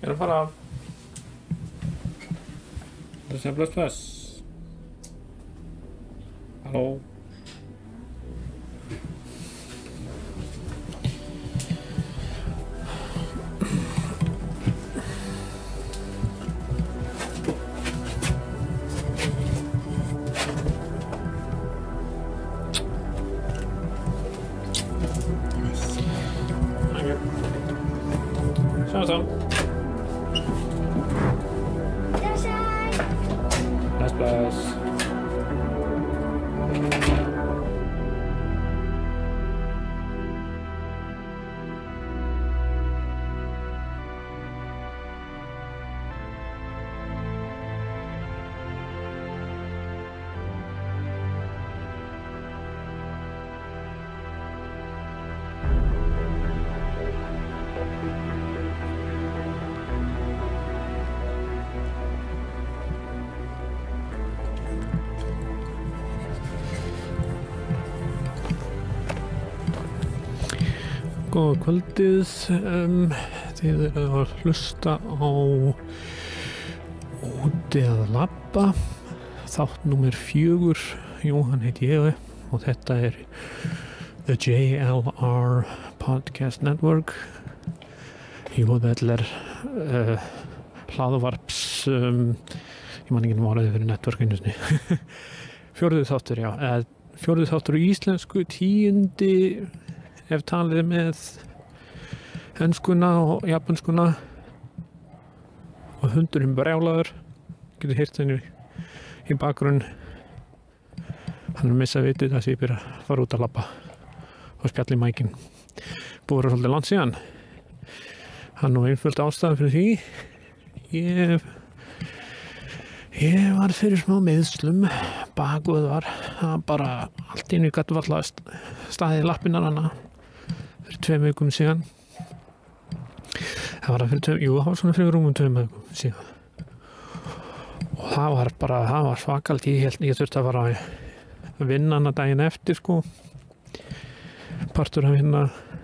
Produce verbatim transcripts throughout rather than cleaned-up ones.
Ég er að fara. Það sé bless bless. Halló. Sjáumst þá. Bless bless. Góða kvöldið, um, þið eru að hlusta á Úti að labba, þátt númer fjögur, Jóhann heiti ég og þetta er The J L R Podcast Network, Jóðvellar uh, hlaðvarps, um, ég man ekki náraði fyrir networkinu sinni, fjórðu þáttur, já, eða fjórðu þáttur í íslensku, tíundi ef talið með enskuna og japanskuna og hundurinn brjálaður, getur heyrt henni í bakgrunn. Hann er missað vitið þess að ég byrja að fara út að labba og spjalla í mækinn. Búið að vera svolítið langt síðan. Hann nú einföld ástæðan fyrir því. Ég, ég var fyrir smá meðslum, bakvöð var, það bara allt í einu gat varla staðið í lappirnar hana. Fyrir tveim vikum síðan. Það var fyrir tveim, jú, það var svona fyrir rúmum tveim vikum síðan. Og það var bara, það var svakalt, ég held, ég þurfti að fara að vinna hana daginn eftir, sko. Partur af hérna,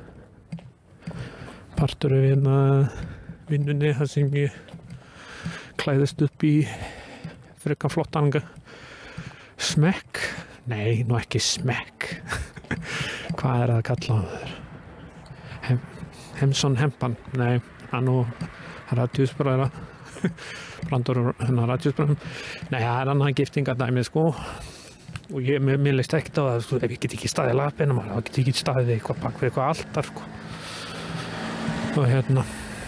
partur af hérna vinnunni, það sem ég klæðist upp í frekar flottan smekk. Nei, nú ekki smekk. Hvað er það að kalla það? Hem, Hemson Hempan, nei, hann og radíusbræðra, brandur hennar radíusbræðum, nei, það er annað giftingadæmi, sko, og ég, mér, mér leist ekkert á það, sko, ef ég get ekki staðið lappina, maður get ekki staðið eitthvað bak við eitthvað altar, sko, og hérna,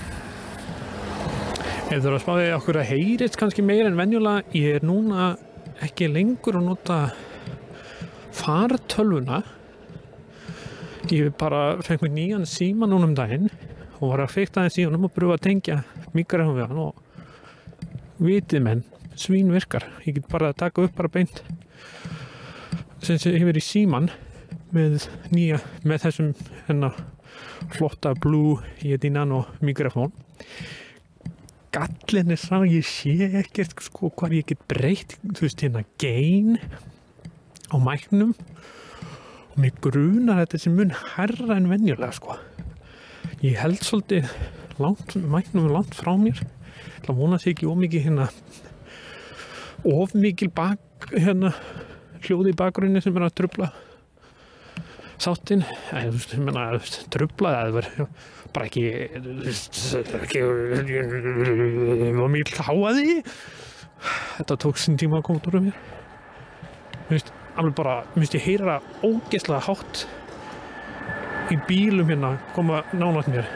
ef þú eru að spáði okkur að heyrist kannski meira en venjulega, ég er núna ekki lengur að nota fartölvuna. Ég bara fengt mér nýjan síma núna um daginn og var að feikta aðeins í honum og pröfa að tengja mikrofón við hann og vitið menn, svín virkar. Ég get bara að taka upp bara beint sem sé yfir í síman með nýja, með þessum hennar flotta Blue Yeti Nano mikrofón. Gallin er sá, ég sé ekkert sko hvað ég get breytt, þú veist hérna gain á mæknum. Og mig grunar þetta sem mun hærra en venjulega, sko. Ég held svolítið langt, mæknum langt frá mér. Það vona sig ekki of mikið hérna, of mikil bak, hérna, hljóði í bakgrunni sem er að trufla sáttinn. Æ, þú veist, ég meina, trufla, það var bara ekki, þú veist, ekki, var mikil háaði. Þetta tók sinn tíma að koma út úr mér. Þú veist, alveg bara, minnst ég heyra ógeðslega hátt í bílum hérna koma nálægt mér.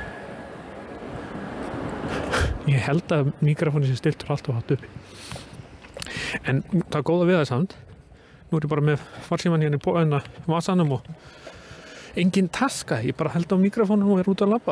Ég held að mikrofónið sé stiltur allt og hátt uppi. En það er góða við það samt. Nú er ég bara með farsíman hérna í bóðina vasanum og engin taska. Ég bara held á mikrofónum og er út að labba.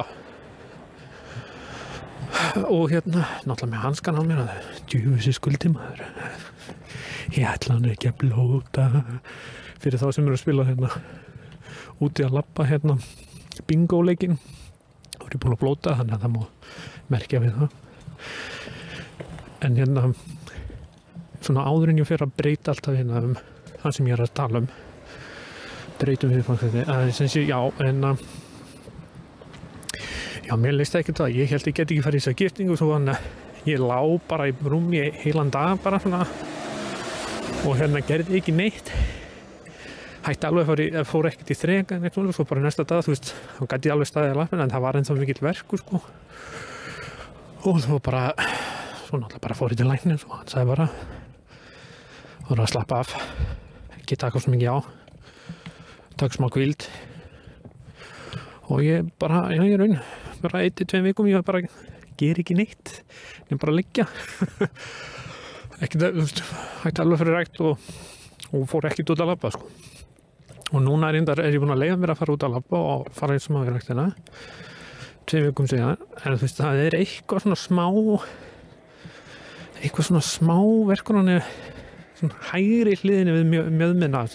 Og hérna, náttúrulega með hanskan á mér að djúfisir skuldi maður. Ég ætla hann ekki að blóta fyrir þá sem eru að spila hérna úti að labba hérna bingo-leikinn. Þá er ég búin að blóta þannig að það má merkja við það. En hérna svona áður en ég fer að breyta alltaf hérna um það sem ég er að tala um. Breytum við fannst þetta. Það sem sé, já, en að Já, mér leist ekki það, ég held ég get ekki farið í þessa giftingu svo þannig að ég lá bara í rúmi heilan dag bara svona og hérna gerði ekki neitt hætti alveg fór, ég, fór ekkert í þrega en eitthvað svo bara næsta dag, þú veist þá gæti ég alveg staðið að lappina en það var ennþá mikill verkur sko og svo bara svo náttúrulega bara fór ég til læknis og hann sagði bara þú voru að slappa af ekki taka svo mikið á taka smá kvíld og ég bara, já ég raun bara eitt til tveim vikum ég bara ger ekki neitt ég bara liggja ekki það, þú veist hætti alveg fyrir rækt og, og fór ekkert út að labba sko og núna er, er ég búin að leiða mér að fara út að labba og fara eins og maður í ræktina tveim vikum síðan en þú veist það er eitthvað svona smá eitthvað svona smá verkur hann er svona hægri hliðinni við mjög, mjöðminna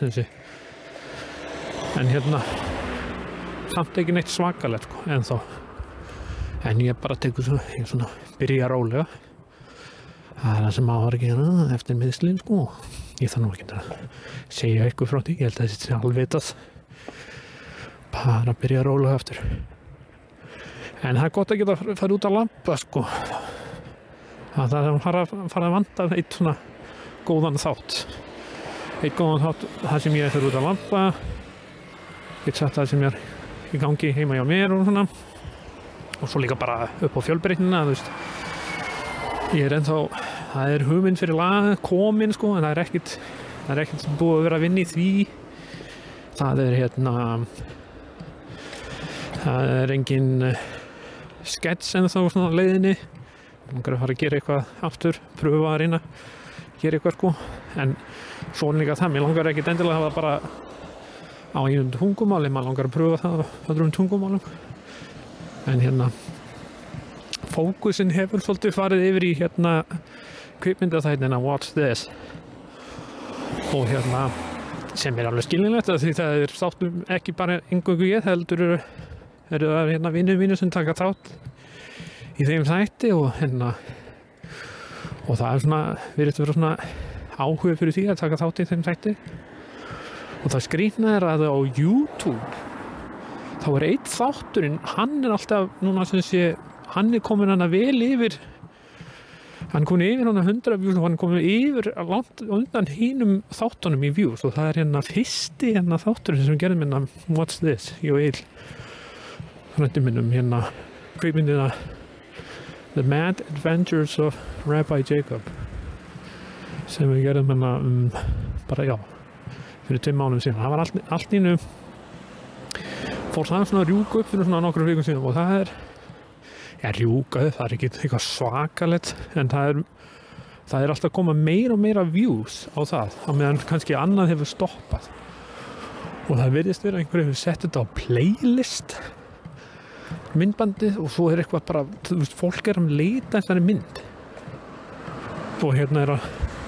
en hérna samt ekki neitt svakalegt sko, en þá en ég bara tekur svona, ég svona byrja rólega það er það sem maður að gera eftir miðslinn sko ég þarf nú ekki að segja eitthvað frá því ég held að þetta sé alvitað bara byrja rólega eftir en það er gott að geta að fara út að labba sko það er að fara, fara að vanda eitt svona góðan þátt eitt góðan þátt það sem ég fyrir út að labba eitt satt það sem ég er í gangi heima hjá mér og svona og svo líka bara upp á fjölbreytnina þú veist ég er ennþá það er hugmynd fyrir lag komin sko en það er ekkert það er ekkert búið að vera að vinna í því það er hérna það er engin skets ennþá svona leiðinni langar að fara að gera eitthvað aftur pröfa að reyna gera eitthvað sko en svo líka það mér langar ekkert endilega að hafa bara á einum tungumáli, maður langar að pröfa það á öðrum tungumálum en hérna fókusin hefur svolítið farið yfir í hérna kvikmyndaþættina What's This og hérna sem er alveg skiljanlegt því það er þáttum ekki bara eingöngu ég heldur eru, eru það hérna vinur mínu sem taka þátt í þeim þætti og hérna og það er svona virðist vera svona áhuga fyrir því að taka þátt í þeim þætti og það skrýtna er að á YouTube þá er eitt þátturinn hann er alltaf núna sem sé hann er komin hann að vel yfir hann komin yfir hann að hundra views og hann komin yfir langt undan hinum þáttunum í views og það er hérna fyrsti hérna þátturinn sem gerði minna What's This ég og Eil frændi minnum hérna kvikmyndina The Mad Adventures of Rabbi Jacob sem við gerðum hérna um, bara já fyrir tveim mánuðum síðan það var allt, allt innu fór það svona að rjúka upp fyrir svona nokkrum vikum síðan og það er ja rjúka það er ekki eitthvað svakalegt en það er það er alltaf að koma meira og meira views á það á meðan kannski annað hefur stoppað og það virðist vera einhver hefur sett þetta á playlist myndbandið og svo er eitthvað bara þú veist fólk er að leita þessari mynd og hérna er að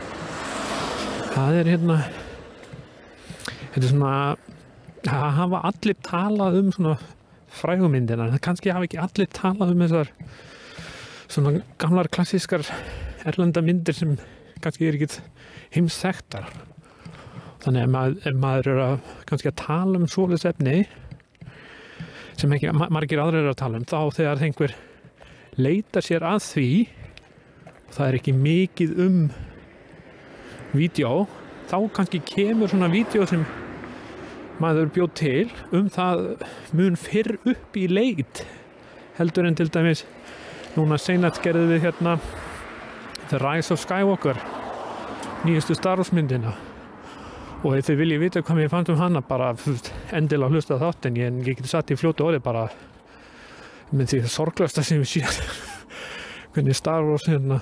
það er hérna þetta er svona það hafa allir talað um svona frægumyndina en kannski hafa ekki allir talað um þessar svona gamlar klassískar erlenda myndir sem kannski er ekkit heimsþekktar þannig ef maður, ef maður er að kannski að tala um svoleiðis efni sem ekki margir aðrir er að tala um þá þegar einhver leitar sér að því það er ekki mikið um vídeó þá kannski kemur svona vídeó sem maður bjóð til um það mun fyrr upp í leit heldur en til dæmis núna seinast gerðum við hérna The Rise of Skywalker nýjustu Star Wars myndina og ef þið viljið vita hvað mér fannst um hana bara endilega hlusta þátt en ég, ég geti satt í fljótu orði bara með því sorglasta sem við séum hvernig Star Wars hérna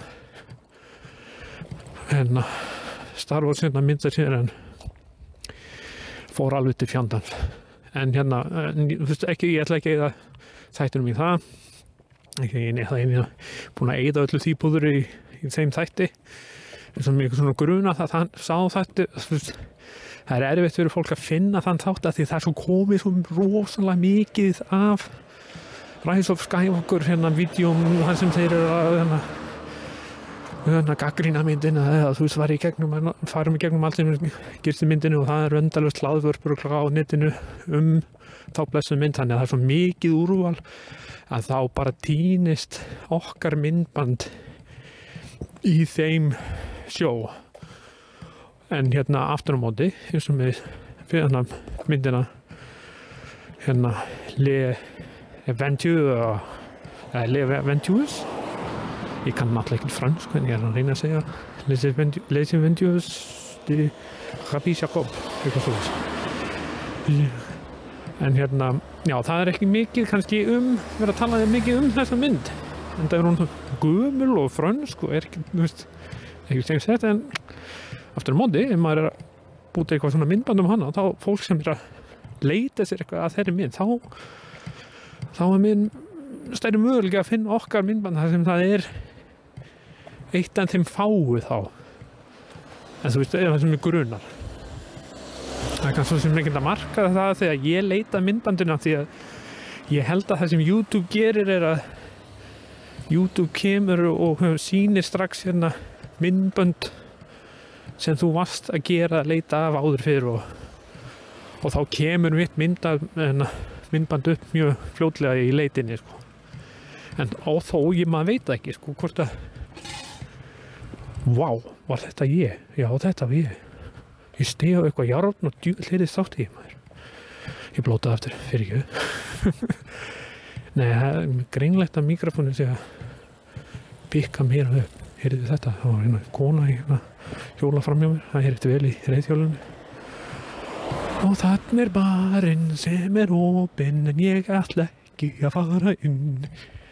hérna Star Wars hérna myndar sér en fór alveg til fjandans en hérna, ekki, ég ætla ekki að þættinum í það ekki, ég er búin að eyða öllu því púður í, í þeim þætti eins og mjög svona gruna það þann sá þætti það er erfitt fyrir fólk að finna þann þátt að því það er svo komið svo rosalega mikið af Rise of Skywalker hérna vídjum þar sem þeir eru að hérna, þannig að gagnrýna myndina eða þú veist var í gegnum farum í gegnum allt sem gerst í myndinu og það er endalaust hlaðvörpur og á netinu um þá blessuð mynd þannig að það er svo mikið úrval að þá bara týnist okkar myndband í þeim sjó en hérna aftur á móti eins og með fyrir myndina hérna Le Aventure eða Le Aventures ég kann náttúrulega ekkert fransk en ég er að reyna að segja Les Aventures de Rabbi Jacob eitthvað svo en hérna já það er ekki mikið kannski um verið að tala mikið um þessa mynd en það er hún gömul og frönsk og er ekki þú veist ekki sem þetta en aftur á móti ef maður er að búta eitthvað svona myndband um hana þá fólk sem er að leita sér eitthvað að þeirri mynd þá þá er minn stærri mögulega að finna okkar myndband þar sem það er eitt af þeim fáu þá en þú veist, það sem er grunar það er kannski sem ekki að marka það þegar ég leita myndbandina því að ég held að það sem YouTube gerir er að YouTube kemur og sýnir strax hérna myndband sem þú varst að gera að leita af áður fyrir og, og þá kemur mitt mynda, myndband upp mjög fljótlega í leitinni sko. En á þó ég maður veit ekki sko, hvort að vá, var þetta ég? Já, þetta var ég ég steg á eitthvað járn og djúvel heyrðist þátt í maður ég blótaði aftur, fyrir ekki nei, það er greinlegt að mikrofónin sé að pikka mér upp heyrði þetta, það var eina kona í hérna hjóla fram hjá mér, það heyrði vel í reiðhjólunni og þannig er barinn sem er opinn en ég ætla ekki að fara inn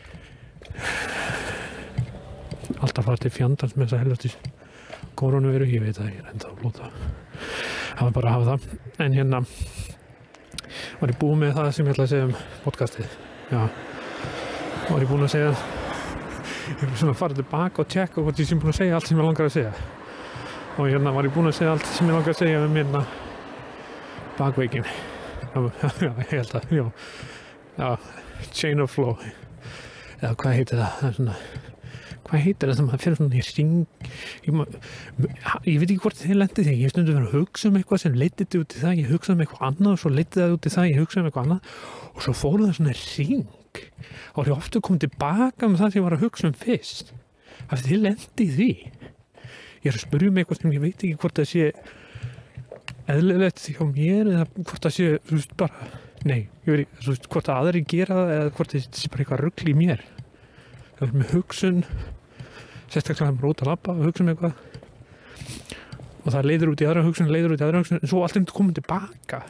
alltaf fara til fjandans með þessa helvtis koronaviru, ég veit að ég er enda að blóta það var bara að hafa það en hérna var ég búinn með það sem ég ætla að segja um podcastið já, var ég búinn að segja ég var svona að fara tilbaka og tjekka hvort ég sem búinn að segja allt sem ég langar að segja og hérna var ég búinn að segja allt sem ég langar að segja um minna bakveikin já, já, ég held að, já já, chain of flow eða hvað heitir það, það er svona hvað heitir það sem það fyrir svona í ring ég, ég veit ekki hvort þið lendið því ég stundum verið að hugsa um eitthvað sem leitið út í það ég hugsa um eitthvað annað og svo leitið það út í það ég hugsa um eitthvað annað og svo fóru það svona ring og ég ofta komið tilbaka um það sem ég var að hugsa um fyrst af því þið lendið því ég er að spyrja um eitthvað sem ég veit ekki hvort það sé eðlilegt hjá mér eða hvort það sé þú veist bara, nei, ég veit ekki þú veist hvort það aðri gera það eða hvort það sé bara eitthvað rugl í mér það er með hugsun sérstaklega að maður út að labba og hugsa um eitthvað og það leiður út í aðra hugsun leiður út í aðra hugsun en svo allt er komið tilbaka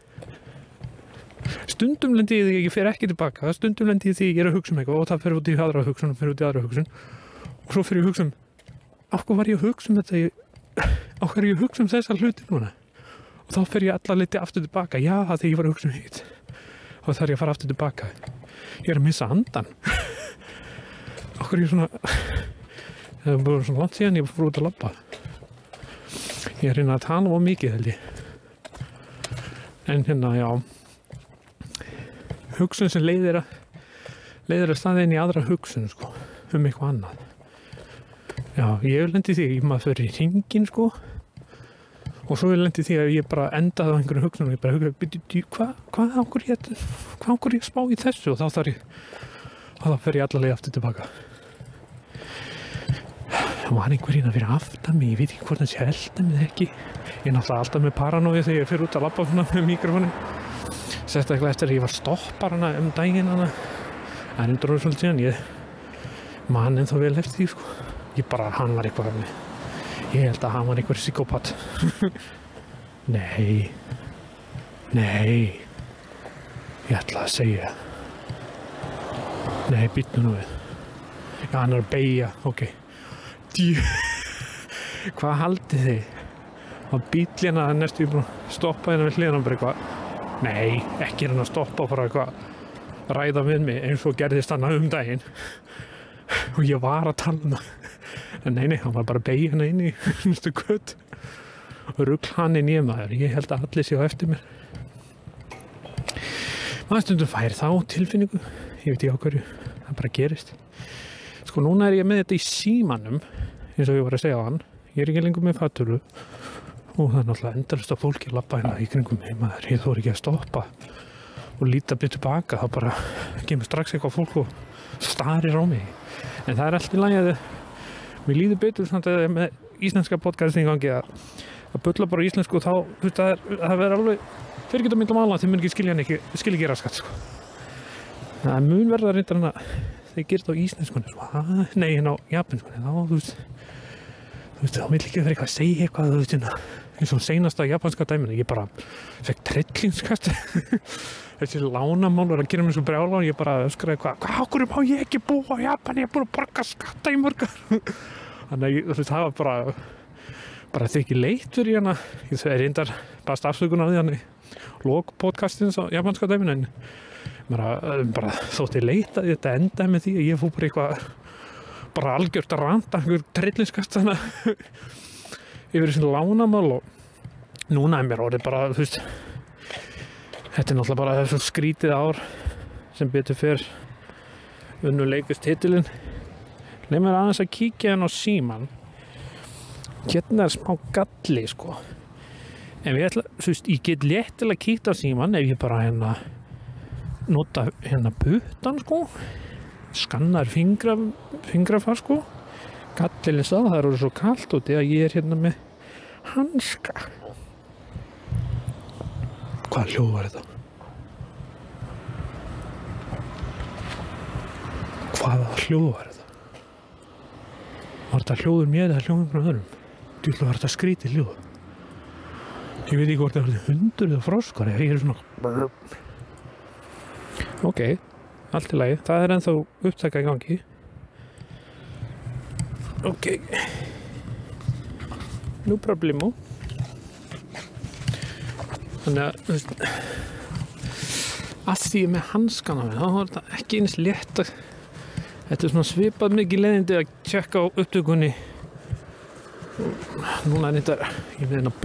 stundum lendi ég því ég fer ekki tilbaka stundum lendi ég því ég er að hugsa um eitthvað og það fer út í aðra hugsun og fer út í aðra hugsun og svo fer ég að hugsa um af hvað var ég að hugsa um þetta af hvað er ég að hugsa um þessa hluti núna og þá fer ég alla liti aftur tilbaka já þegar ég var að hugsa um hitt og þá þarf ég að fara aftur tilbaka ég er að missa andan af hvað er ég svona það er bara svona langt síðan ég fór út að labba ég er reyna að tala of mikið held ég en hérna já hugsun sem leiðir að leiðir að staðið inn í aðra hugsun sko, um eitthvað annað já, ég lendi því ég maður fyrir í hringin sko og svo lendi því að ég bara endaði á einhverju hugsun og ég bara hugsa hvað hvað ákur ég hvað ákur ég spá í þessu og þá þarf ég og þá fer ég alla leið aftur tilbaka það var einhverjina fyrir aftan mig, ég veit ekki hvort það sé elda mig ekki ég er náttúrulega alltaf með paranói þegar ég fer út að labba svona með mikrofónin sérstaklega eftir að ég var stoppar hana um daginn hana það er undur orðið svolítið síðan ég man ennþá vel eftir því sko ég bara, hann var eitthvað ég held að hann var einhver psykopat nei nei ég ætla að segja nei, býttu nú við já, hann er að beygja, ok Djú. Hvað haldið þið að bíllina næstu búin að stoppa hérna við hliðina bara eitthvað nei, ekki er hann að stoppa og fara eitthvað ræða við mig eins og gerðist hann um daginn og ég var að tala um það en nei, nei, hann var bara að beygja hérna inn í næstu kött og rugl hann inn í maður ég held að allir séu eftir mér maður stundum fær þá tilfinningu ég veit ekki á hverju, það bara gerist sko núna er ég með þetta í símanum eins og ég var að segja á hann, ég er ekki lengur með fattölu og það er náttúrulega endalaust af fólki að labba hérna í kringum mig, maður, ég þori ekki að stoppa og líta byrja tilbaka, þá bara kemur strax eitthvað fólk og starir á mig, en það er allt í lagi að mér líður betur samt að með íslenska podcasting gangi að að bulla bara íslensku og þá, þú veist, það er, það verður alveg fyrir getur myndum ála þeir mun ekki skilja hann ekki, skilja ekki raskat, sko. Það er mun verða reyndar en að þeir gerir þetta á íslenskunni, sko, nei, hérna á japanskunni, þá, þú veist, þú veist, þá vil ekki vera eitthvað að segja eitthvað, þú veist, hérna, eins og seinasta japanska dæminu, ég bara fekk trillingskast, þessi lánamál var að gera mér svo brjála og ég bara öskraði eitthvað, hvað, okkur má ég ekki búa á Japan, ég er búin að borga skatta í mörgar, þannig að, þú veist, það var bara, bara þykir leitt fyrir hérna, ég er reyndar bara stafsökun á því hann í lók podcastins á japanska dæminu, en bara, bara þótti leitt að þetta endaði með því að ég fór bara eitthvað, bara algjört að ranta, einhver trillingskast þannig yfir þessi lánamál og núna er mér orðið bara, þú veist, þetta er náttúrulega bara þessu skrítið ár sem betur fyrr unnu leikust titilinn. Leif mér aðeins að kíkja hann á síman. Hérna er smá galli, sko. En ég ætla, þú veist, ég get léttilega kíkt á síman ef ég bara hérna nota hérna puttan, sko. Skannar fingra, fingrafar, sko. Gallilinn sá, það eru svo kalt úti að ég er hérna með hanska. Hvað hljóð var þetta? Hvaða hljóð var þetta? Var þetta hljóður mér eða hljóður frá öðrum? Djúlega var þetta skrítið hljóð. Ég veit ekki hvort það var hundur eða froskar, ég er svona... Ok, allt í lagi. Það er ennþá upptaka í gangi. Ok. No problemo. Þannig að, þú veist, að því með hanskana þá var þetta ekki eins létt að þetta er svona svipað mikið leiðindi að tjekka á upptökunni. Núna er þetta, ég veit hérna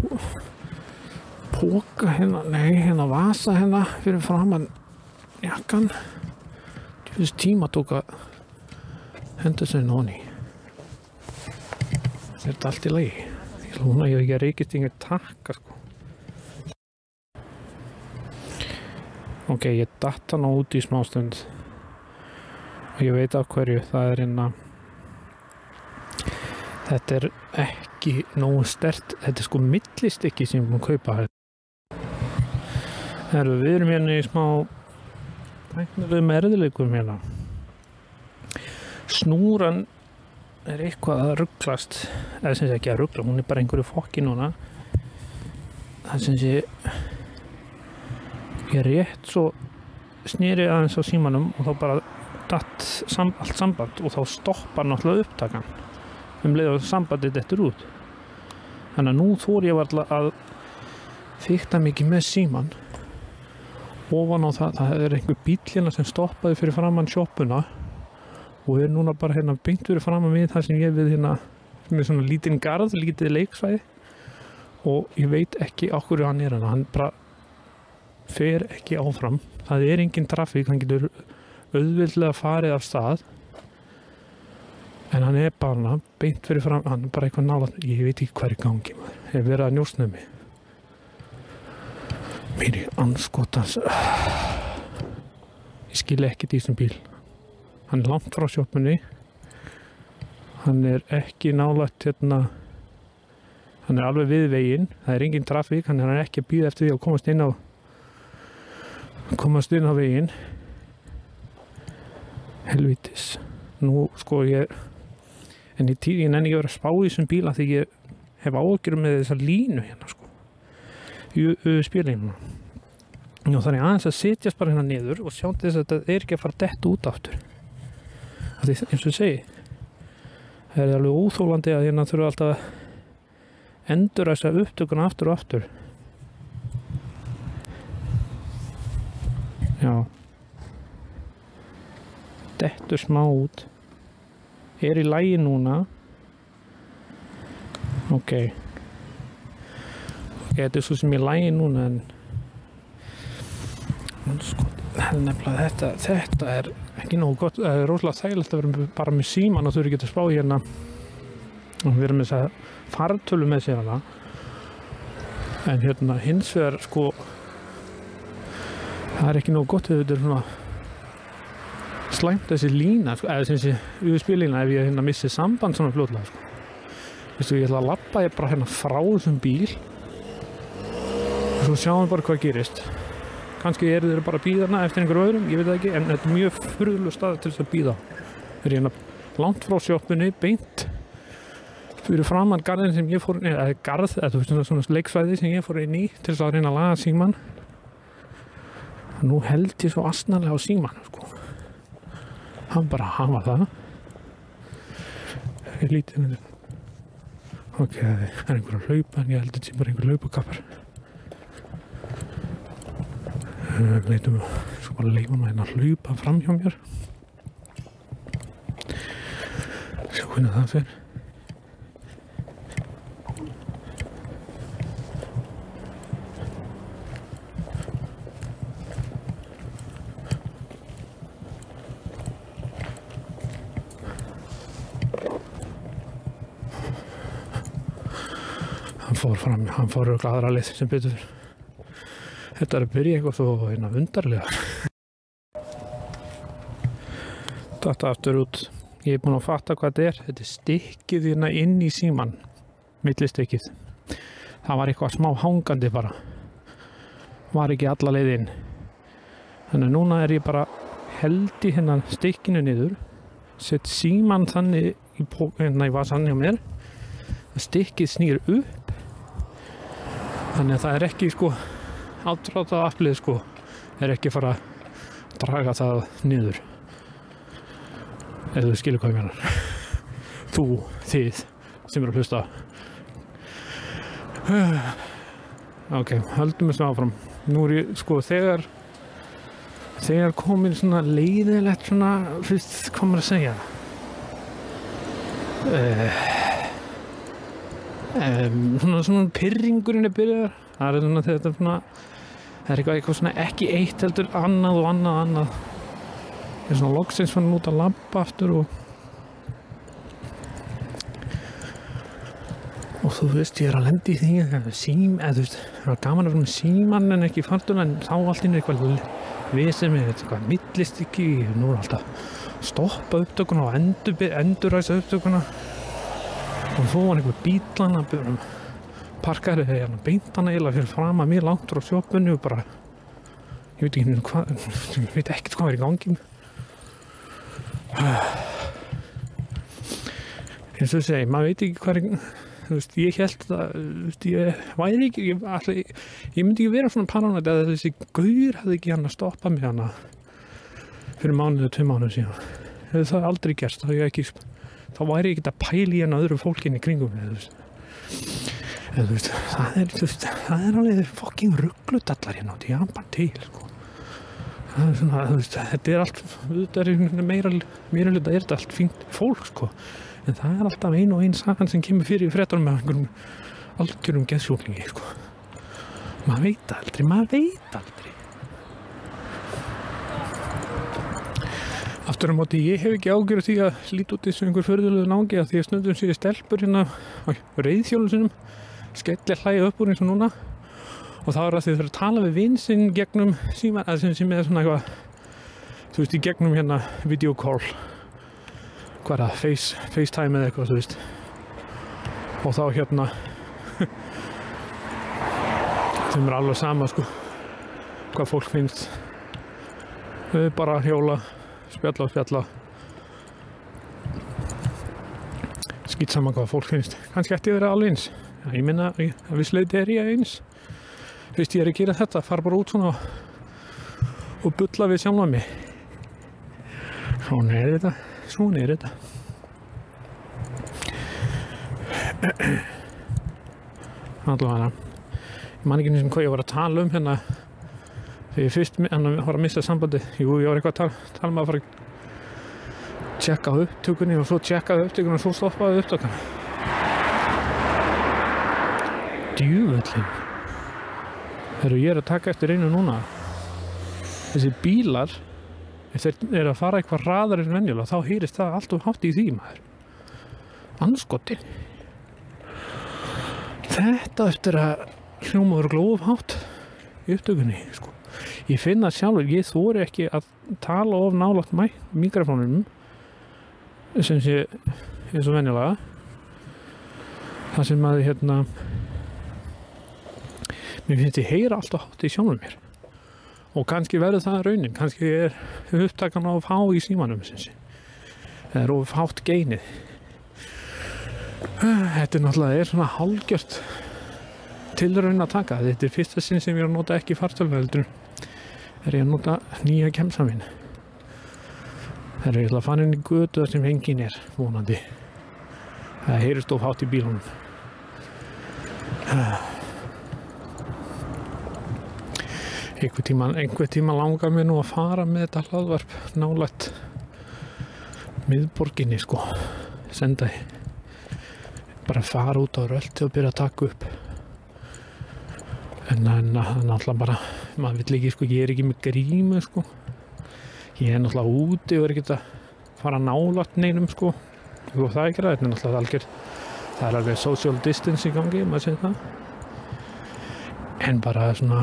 póka hérna, nei, hérna vasa hérna fyrir framan jakkan. Þú veist, tíma tók að henda sér nóni. Þetta er allt í lagi. Núna ég hef ekki að reykist yngur takka, sko. Ok, ég datt hana út í smástund og ég veit af hverju, það er hérna þetta er ekki nógu sterkt, þetta er sko millistykki sem ég er búin að kaupa hér. Herru, við erum hérna í smá tæknilegum erfiðleikum hérna. Snúran er eitthvað að rugglast, eða sem sé ekki að ruggla, hún er bara einhverju fokki núna. Það sem sé ég rétt svo sneri aðeins á símanum og þá bara datt sam, allt samband og þá stoppar náttúrulega upptakan um leið og sambandið dettur út. Þannig að nú þór ég varla að fikta mikið með síman. Ofan á það, það er einhver bíll hérna sem stoppaði fyrir framann sjoppuna og er núna bara hérna beint fyrir framann við það sem ég við hérna með svona lítinn garð, lítið leiksvæði og ég veit ekki á hverju hann er hérna, hann bara fer ekki áfram, það er engin trafík, hann getur auðveldlega farið af stað en hann er bara beint fyrir fram, hann er bara eitthvað nálægt, ég veit ekki hvað er í gangi maður, hef verið að njósna mig mér í andskotans ég skil ekkert í þessum bíl hann er langt frá sjoppunni hann er ekki nálægt hérna hann er alveg við veginn, það er engin trafík, hann er ekki að bíða eftir því að komast inn á komast inn á veginn helvítis nú sko ég en í tíð ég nenni ekki að vera að spá í þessum bíla því ég hef áhyggjur með þessa línu hérna sko í spjörlínuna og þannig aðeins að setjast bara hérna niður og sjá þess að þetta er ekki að fara dett út aftur því eins og ég segi það er alveg óþólandi að hérna þurfa alltaf að enduræsa upptökuna aftur og aftur já dettur smá út er í lagi núna ok ok, þetta er svo sem ég er í lagi núna en sko, nefnilega þetta þetta er ekki nógu gott, það er rosalega þægilegt að vera bara með síman og þurfi ekki að spá hérna og við erum með þess að fartölu með sér hana en hérna hins vegar sko það er ekki nóg gott ef þetta er svona slæmt þessi lína sko, eða þessi U S B-lína ef ég hérna missi samband svona fljótlega sko. Vistu, ég ætla að labba ég bara hérna frá þessum bíl og svo sjáum við bara hvað gerist. Kannski eru þeir bara að bíða hana eftir einhverjum öðrum, ég veit það ekki, en þetta er mjög furðuleg stað til þess að bíða. Þeir eru hérna langt frá sjoppunni, beint fyrir framan garðin sem ég fór, eða garð, eða þú veist svona, svona leiksvæði sem ég fór inn í til þess að reyna að laga símann. Nú held ég svo asnalega á símann, sko. Hann bara hafa það. Ég lítið með þetta. Ok, það er einhver að hlaupa, en ég held þetta sé bara einhver hlaupakappar. Við leitum svo bara að leifa maður hérna að hlaupa fram hjá mér. Sjá hvernig það fer. Hann fór fram, hann fór örugglega aðra leið sem betur fyrir. Þetta er að byrja eitthvað svo hérna undarlega. Þetta aftur út. Ég er búinn að fatta hvað þetta er. Þetta er stikkið hérna inn í símann. Millistikkið. Það var eitthvað smá hangandi bara. Var ekki alla leið inn. Þannig að núna er ég bara held í hérna stikkinu niður. Sett símann þannig í, hérna í vasann hjá mér. Stikkið snýr upp. Þannig að það er ekki sko átráta aflið sko er ekki fara að draga það niður eða þú skilur hvað ég menar þú, þið sem eru að hlusta ok, höldum við svo áfram nú er ég sko þegar þegar komin svona leiðilegt svona, fyrst hvað maður að segja uh, um, svona svona pirringurinn er byrjar það er svona þetta er svona það er eitthvað, eitthvað svona ekki eitt heldur annað og annað annað ég er svona loksins fann út að labba aftur og og þú veist ég er að lenda í því að sím, eða þú veist það var gaman að vera með símann en ekki fartuna en þá allt inn er eitthvað vesið með eitthvað millistykki nú er alltaf stoppa upptökuna og endur, enduræsa upptökuna og svo var einhver bílan að byrja parkaði hérna beintana eiginlega fyrir fram að mér langt frá sjoppunni og bara ég veit ekki hvað ég veit ekkert hvað er í gangi eins og þú segi, maður veit ekki hvað er þú veist, ég held að þú veist, ég væri ekki ég, alltaf, ég, ég myndi ekki vera svona paranoid að þessi gaur hefði ekki hann að stoppa mig hana fyrir mánuðu, tvö mánuðu síðan hefði það aldrei gerst þá, ekki, þá væri ég ekki að pæla í hann öðru fólkinni kringum mig þú veist En, þú veist, það er, þú veist, það er alveg fucking rugludallar hérna átti, já, bara til, sko. Það er svona, þú veist, þetta er allt, þetta er meira, meira hluta er þetta allt fínt fólk, sko. En það er alltaf ein og ein sagan sem kemur fyrir í fréttunum með einhverjum algjörum geðsjúklingi, sko. Maður veit aldrei, maður veit aldrei. Aftur á móti, ég hef ekki ágjörð því að líta út eins og einhver förðulegu náungi að því að stundum sé stelpur hérna á reiðhjólum sinum skellir hlæja upp úr eins og núna og þá er það því þau þurfa að tala við vin sinn gegnum síma, eða sem, sem er svona eitthvað þú veist, í gegnum hérna video call hvað er það, face, FaceTime eða eitthvað, þú veist og þá hérna þeim er alveg sama, sko hvað fólk finnst þau bara hjóla, spjalla og spjalla skýt saman hvað fólk finnst kannski ætti að vera alveg eins ég minna að vissleiti er ég eins fyrst ég er að gera þetta fara bara út svona og bulla við sjálfa mig svona er þetta svona er þetta allavega ég man ekki eins og hvað ég var að tala um hérna þegar ég fyrst hérna var að missa sambandi jú ég var eitthvað að tala, tala um að fara að tjekka upptökunni og svo tjekkaði upptökunni og svo stoppaði upptökunni djúvöllin þegar ég er að taka eftir einu núna þessi bílar ef þeir eru að fara eitthvað hraðar en venjulega þá heyrist það allt of hátt í því maður anskotin þetta eftir að hljóma örugglega of hátt í upptökunni sko. Ég finn það sjálfur, ég þori ekki að tala of nálægt mikrofónunum sem sé eins og venjulega það sem að hérna mér finnst ég heyra alltaf hátt í sjálfum mér og kannski verður það raunin, kannski er upptakan of há í símanum sem sé það er of hátt geinið. Þetta er náttúrulega er svona hálfgjört tilraun að taka, þetta er fyrsta sinn sem ég er að nota ekki fartölvu er ég að nota nýja kemsan minn. Það er eiginlega að fara inn í götu þar sem enginn er vonandi. Það heyrist of hátt í bílunum. Einhver tíma, einhver tíma langar mér nú að fara með þetta hlaðvarp nálægt miðborginni sko. Senda ég. Bara fara út á rölti og byrja að taka upp. En það er náttúrulega bara, maður vill ekki sko, ég er ekki með grímu sko. Ég er náttúrulega úti og er ekki að fara nálægt neinum sko. Og það er ekki ræðin, náttúrulega algjör, það er alveg social distance í gangi, maður segir það. En bara svona,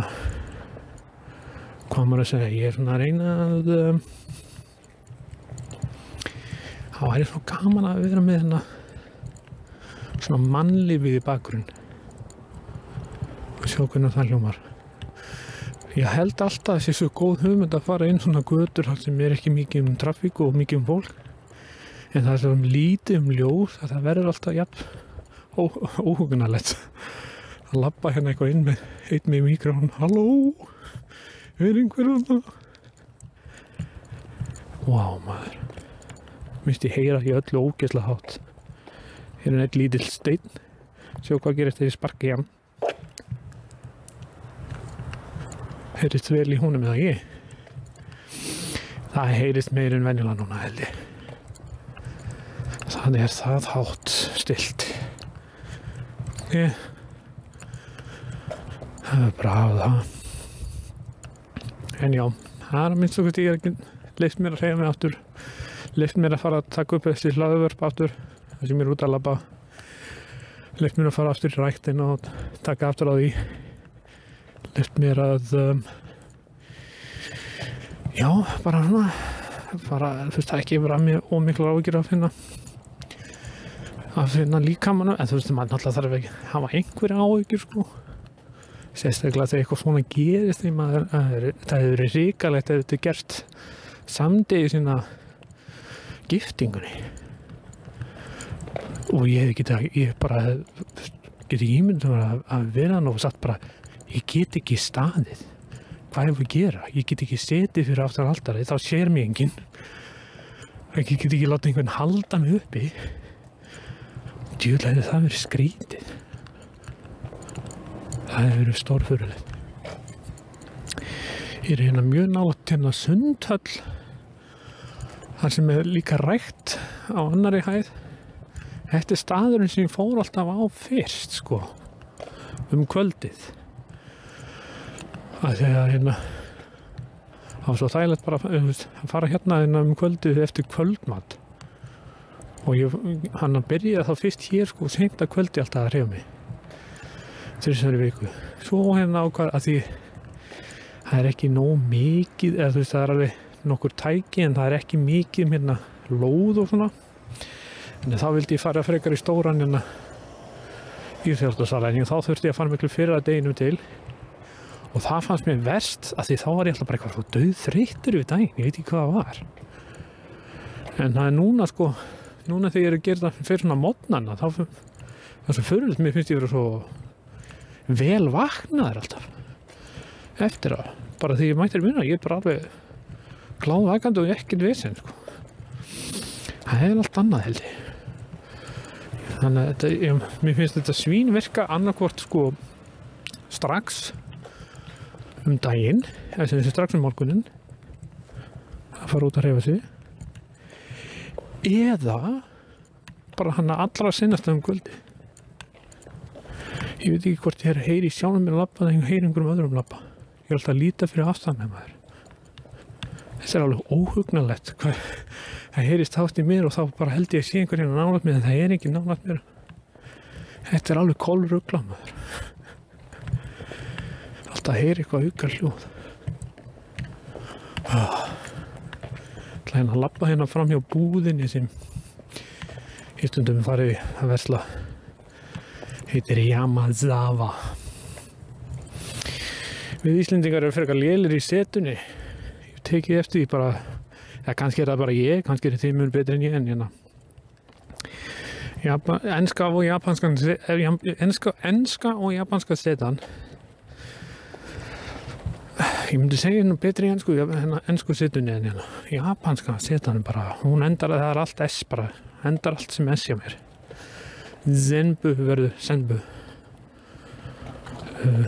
hvað maður að segja, ég er svona að reyna að, um, það væri svo gaman að vera með hérna, svona mannlífið í bakgrunn. Og sjá hvernig það hljómar. Ég held alltaf þessi svo góð hugmynd að fara inn svona götur sem er ekki mikið um trafík og mikið um fólk. En það er svo lítið um ljós að það verður alltaf jafn óhugnalegt. Að labba hérna eitthvað inn með einn með mikrofón. Halló, er einhver þarna? Vá maður. Minnst ég heyra í öllu ógeðslega hátt. Hér er einn lítill steinn. Sjá hvað gerist þegar ég sparka í hann. Heyrist vel í honum eða ekki? Það heyrist meir en venjulega núna held ég. Þannig er það hátt stilt. Ég. Það er bara að það. En já, það er að minnst okkur ég er ekki leyft mér að hreyfa mig aftur. Leyft mér að fara að taka upp þessi hlaðvörp aftur. Það sem ég er út að labba. Leyft mér að fara aftur í ræktin og taka aftur á því. Leyft mér að um, já, bara svona bara, þú veist, það ekki vera mér ómiklar áhyggjur að finna að finna líkamanum, en þú veist, maður náttúrulega þarf ekki að hafa einhverja áhyggjur sko, sérstaklega þegar eitthvað svona gerist því maður, það hefur verið ríkalegt ef þetta er gert samdegi sína giftingunni og ég hef getið, ég bara get ekki ímyndum að, að vera hann og satt bara ég get ekki staðið. Hvað hefur að gera? Ég get ekki setið fyrir aftan altari, þá sér mig enginn. Ég get ekki láta einhvern halda mig uppi. Djöfull hefði það verið skrítið. Það hefði verið stórfurðulegt. Ég er hérna mjög nálægt hérna Sundhöll. Þar sem er líka rækt á annarri hæð. Þetta er staðurinn sem ég fór alltaf á fyrst, sko. Um kvöldið. Að þegar hérna það var svo þægilegt bara að fara hérna um kvöldið eftir kvöldmat og ég, hann að byrja þá fyrst hér sko seint að kvöldi alltaf að hreyfa mig þessari viku svo hérna ákvað að því það er ekki nóg mikið eða þú veist það er alveg nokkur tæki en það er ekki mikið hérna lóð og svona en þá vildi ég fara frekar í stóran hérna íþróttasalinn og þá þurfti ég að fara miklu fyrir að deginum til og það fannst mér verst að því þá var ég alltaf bara eitthvað svo dauðþreyttur við daginn, ég veit ekki hvað það var. En það er núna sko, núna þegar ég er að gera það fyrir svona morgnana, þá það er svo förulegt, mér finnst ég vera svo vel vaknaður alltaf. Eftir að, bara því ég mættir vinna, ég er bara alveg gláðvakandi og ekkert vesen sko. Það er allt annað held ég. Þannig að þetta, ég, mér finnst þetta svín virka annarkvort sko strax um daginn, eða sem þessi strax um morgunin að fara út að hreyfa sig eða bara hann að allra sinnast um kvöldi ég veit ekki hvort ég er að heyri sjálfum mér labba eða heyri einhverjum öðrum labba ég er alltaf að líta fyrir aftan með maður þessi er alveg óhugnalegt hvað það heyrist hátt í mér og þá bara held ég að sé einhverjum nálægt mér en það er ekki nálægt mér Þetta er alveg kolrugla maður. Alltaf heyri eitthvað aukar hljóð. Ah. Það er að labba hérna fram hjá búðinni sem í stundum farið að versla. Heitir Yamazawa. Við Íslendingar erum frekar lélir í setunni. Ég tekið eftir því bara, ja, kannski er það bara ég, kannski er þið mun betri en ég en hérna. Japan, enska og japanska enska, enska og japanska setan. Ég myndi segja nú betri í ensku, ensku setunni en hérna. Japanska setan er bara, hún endar að það er allt S bara, endar allt sem S hjá mér. Zenbu verður senbu. Uh,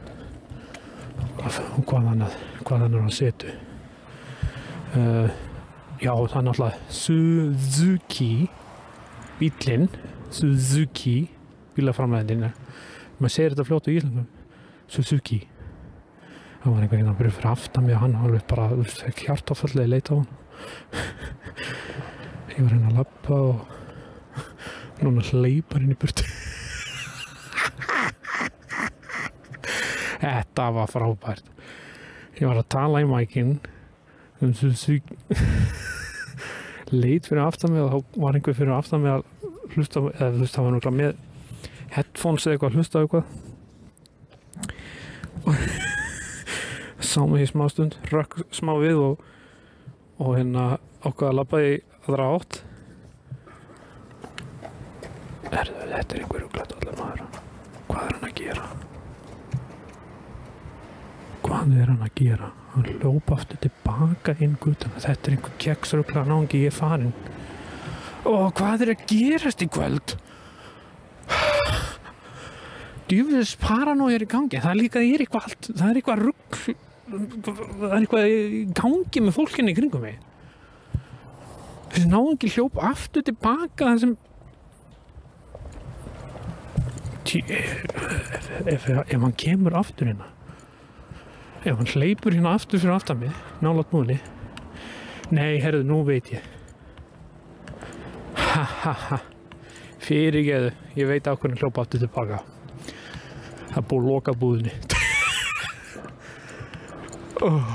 hvað annað, hvað annað á setu. Uh, já, það er náttúrulega Suzuki. Bíllinn, Suzuki, bílaframleiðandinn, maður segir þetta fljótt á íslensku, Suzuki. Það var einhvern veginn að byrja fyrir aftan mig og hann alveg bara, þú veist, ekki hjartafallega leit á hann. Ég var hérna að labba og núna hleypar inn í burtu. Þetta var frábært. Ég var að tala í mækinn um Suzuki. Leit fyrir aftan mig og þá var einhver fyrir aftan mig að hlusta, eða hlusta var náttúrulega með headphones eða eitthvað, hlusta eitthvað og sá mig í smá stund, rökk smá við og, og hérna ákvað að labba í aðra átt. Erðu, þetta er einhver ruglætt allir maður. Hvað er hann að gera? Hvað er hann að gera? Hann hljópa aftur tilbaka inn gutana. Þetta er einhver keksrugla náungi, ég er farinn. Og hvað er að gerast í kvöld? Djöfis paranoia er í gangi. Það er líka, það er eitthvað allt, það er eitthvað rugl, það er eitthvað í gangi með fólkinni í kringum mig. Þessi náungi hljópa aftur tilbaka það sem ef, ef, ef hann kemur aftur hérna. Ef hann hleypur hérna aftur fyrir aftan mig, nálægt múli. Nei, herðu, nú veit ég. Ha, ha, ha. Fyrirgeðu, ég veit á hvernig hljópa aftur tilbaka. Það er búið að loka búðinni. oh.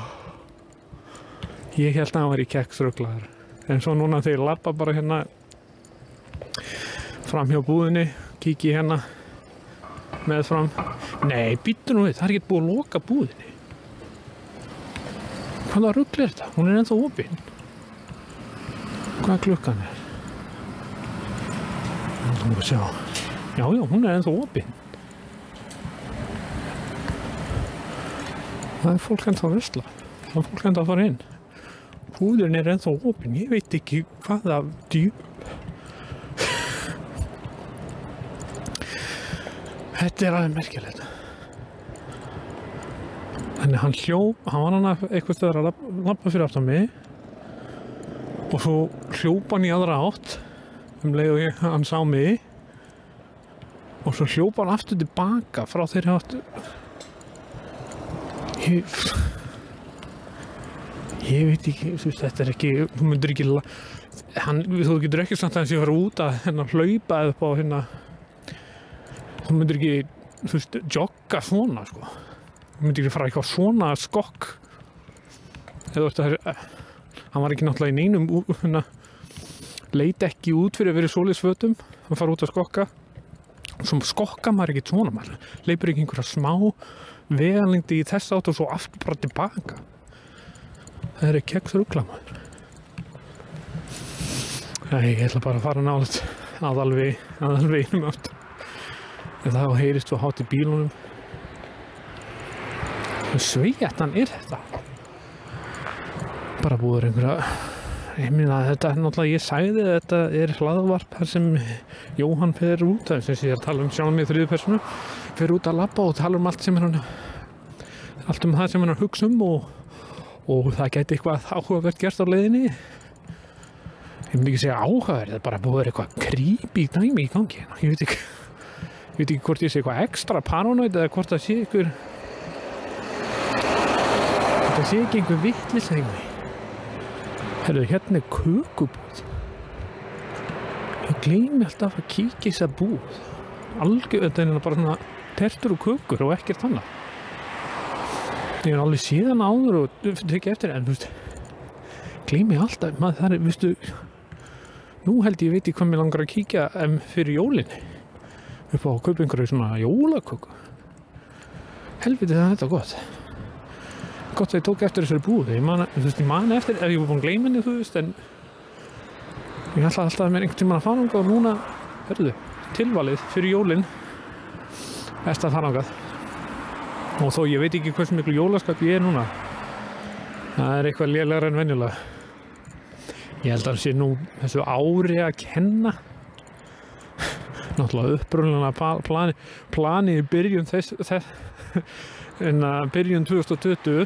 Ég held að hann var í keksruglaður. En svo núna þegar ég labba bara hérna fram hjá búðinni, kíki hérna með fram. Nei, býttu nú við, það er ekki búið að loka búðinni. Hvaða rugl er þetta? Hún er ennþá opin. Hvað klukkan er? Það er að sjá. Já, já, hún er ennþá opin. Það er fólk ennþá að versla. Það er fólk ennþá að fara inn. Búðurinn er ennþá opin. Ég veit ekki hvaða djúp. Þetta er aðeins merkilegt. Þannig hann hljóp, hann var hann eitthvað stöður að labba fyrir aftan mig og svo hljóp hann í aðra átt um leið og ég, hann sá mig og svo hljóp hann aftur tilbaka frá þeirri áttu. Ég, ég veit ekki, þú veist, þetta er ekki, þú myndir ekki, hann, þú getur ekki samt að hans ég fara út að hérna hlaupa upp á hérna, þú myndir ekki, þú veist, jogga svona, sko. Þú myndir ekki fara eitthvað svona skokk. Eða þetta er, hann var ekki náttúrulega í neinum, hérna, leit ekki út fyrir að vera í svoleiðisfötum, hann fara út að skokka. Svo skokka maður ekki svona, maður leipur ekki einhverja smá vegalengdi í þess átt og svo aftur bara tilbaka. Það er keksrugla, maður. Nei, ég ætla bara að fara nálægt aðalveg, aðalveginum aftur. En það heyrist svo hátt í bílunum. Sveitan er þetta. Bara búður einhverja, ég minna að þetta er náttúrulega, ég sagði að þetta er hlaðvarp þar sem Jóhann fer út, þar sem ég er að tala um sjálf mig í þriðju persónu, fer út að labba og tala um allt sem er hann, allt um það sem hann er að hugsa um og, og það gæti eitthvað áhugavert gerst á leiðinni. Ég myndi ekki segja áhugavert, það er bara búður eitthvað creepy dæmi í gangi. Ég veit ekki, ég veit ekki hvort ég sé eitthvað ekstra paranoid eða hvort það sé einhver, það sé ekki einhver vitleysa í mig. Herru, hérna er kökubúð. Ég gleymi alltaf að kíkja í þessa búð. algjör, þetta er bara svona tertur og kökur og ekkert annað. Ég er alveg síðan áður og tekið eftir, en þú veist, gleymi alltaf, maður það er, veistu, nú held ég veit ég hvað mér langar að kíkja um, fyrir jólin upp á að kaupa einhverju svona jólaköku. Helviti það er þetta gott. Gott að ég tók eftir þessari búð. Ég man, þú veist, ég man eftir, ef ég var búin að gleyma henni, þú veist, en ég ætla alltaf að mér einhvern tímann að fara þangað og núna, hörðu, tilvalið fyrir jólin, best að fara þangað. Og þó ég veit ekki hversu miklu jólaskap ég er núna. Það er eitthvað lélegra en venjulega. Ég held að það sé nú þessu ári að kenna. Náttúrulega upprunalega plani, planið í byrjun þess, þess en að byrjun tvö þúsund og tuttugu.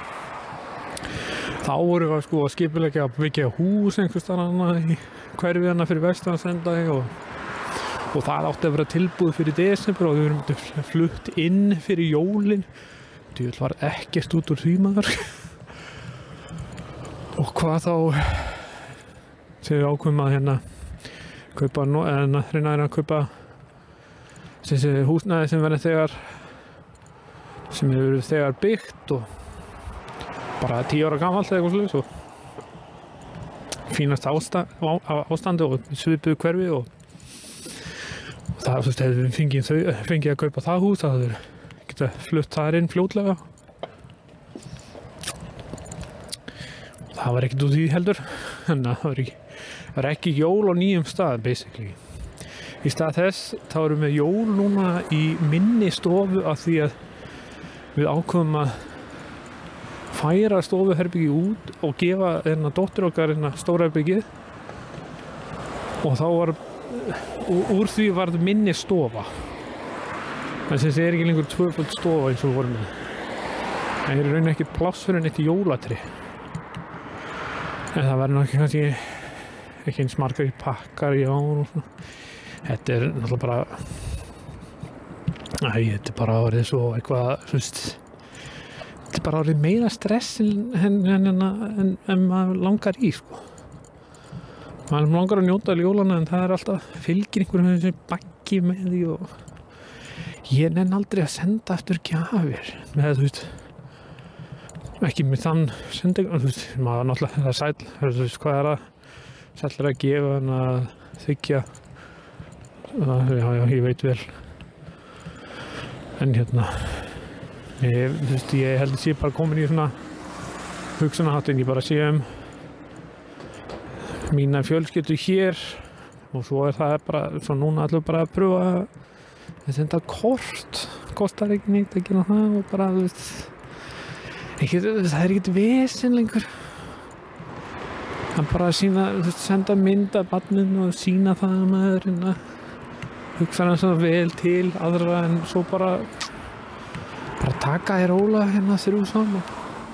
Þá vorum við sko að skipuleggja að byggja hús einhvers staðar í hverfi hana fyrir Vesturlandsendæ og og það átti að vera tilbúið fyrir desember og við erum flutt inn fyrir jólin. Djöfull var ekkert út úr því maður. Og hvað þá þegar við ákveðum að hérna kaupa, en að reyna að kaupa þessi húsnæði sem verður þegar sem hefur verið þegar byggt og bara tíu ára gamalt eða eitthvað svoleiðis og fínast ástand, ástandi og svipuðu hverfi og það, þú veist, hefur við fengið, þau, fengið að kaupa það hús, það hefur getað flutt þar inn fljótlega. Það var ekkert út í því heldur, en það var ekki, það var ekki jól á nýjum stað, basically. Í stað þess, þá erum við jól núna í minni stofu af því að við ákveðum að færa stofuherbyggi út og gefa hérna dóttur okkar hérna stórherbyggið og þá var og úr því varð minni stofa. Þannig að það er ekki lengur tvöföld stofa eins og vorum með. Það er í rauninni ekki pláss fyrir neitt jólatri. En það verður náttúrulega kannski ekki eins margar í pakkar í ár og svona. Þetta er náttúrulega bara Æ, þetta er bara orðið svo eitthvað, þú veist þetta er bara orðið meira stress en, en, en, en, en maður langar í, sko. Maður langar að njóta jólana en það er alltaf fylgir einhverjum þessi baggi með því og ég nenni aldrei að senda aftur gjafir með, þú veist, ekki með þann sending, þú veist, maður náttúrulega það er sæll, þú veist, hvað er að sæll er að gefa en að þykja, já, já, ég veit vel, en hérna, ég, þú veist, ég held að sé bara komin í svona hugsunarháttin, ég bara sé um mína fjölskyldu hér og svo er það bara, svo núna ætlum við bara að pröfa að senda kort, kostar ekki neitt að gera það og bara, þú veist, ekki, það er ekkert vesen lengur. Það er bara að sína, þú veist, senda mynd af barninu og sína það að maður hérna, hugsa hann svona vel til aðra en svo bara, bara taka þér róla hérna þrjú saman.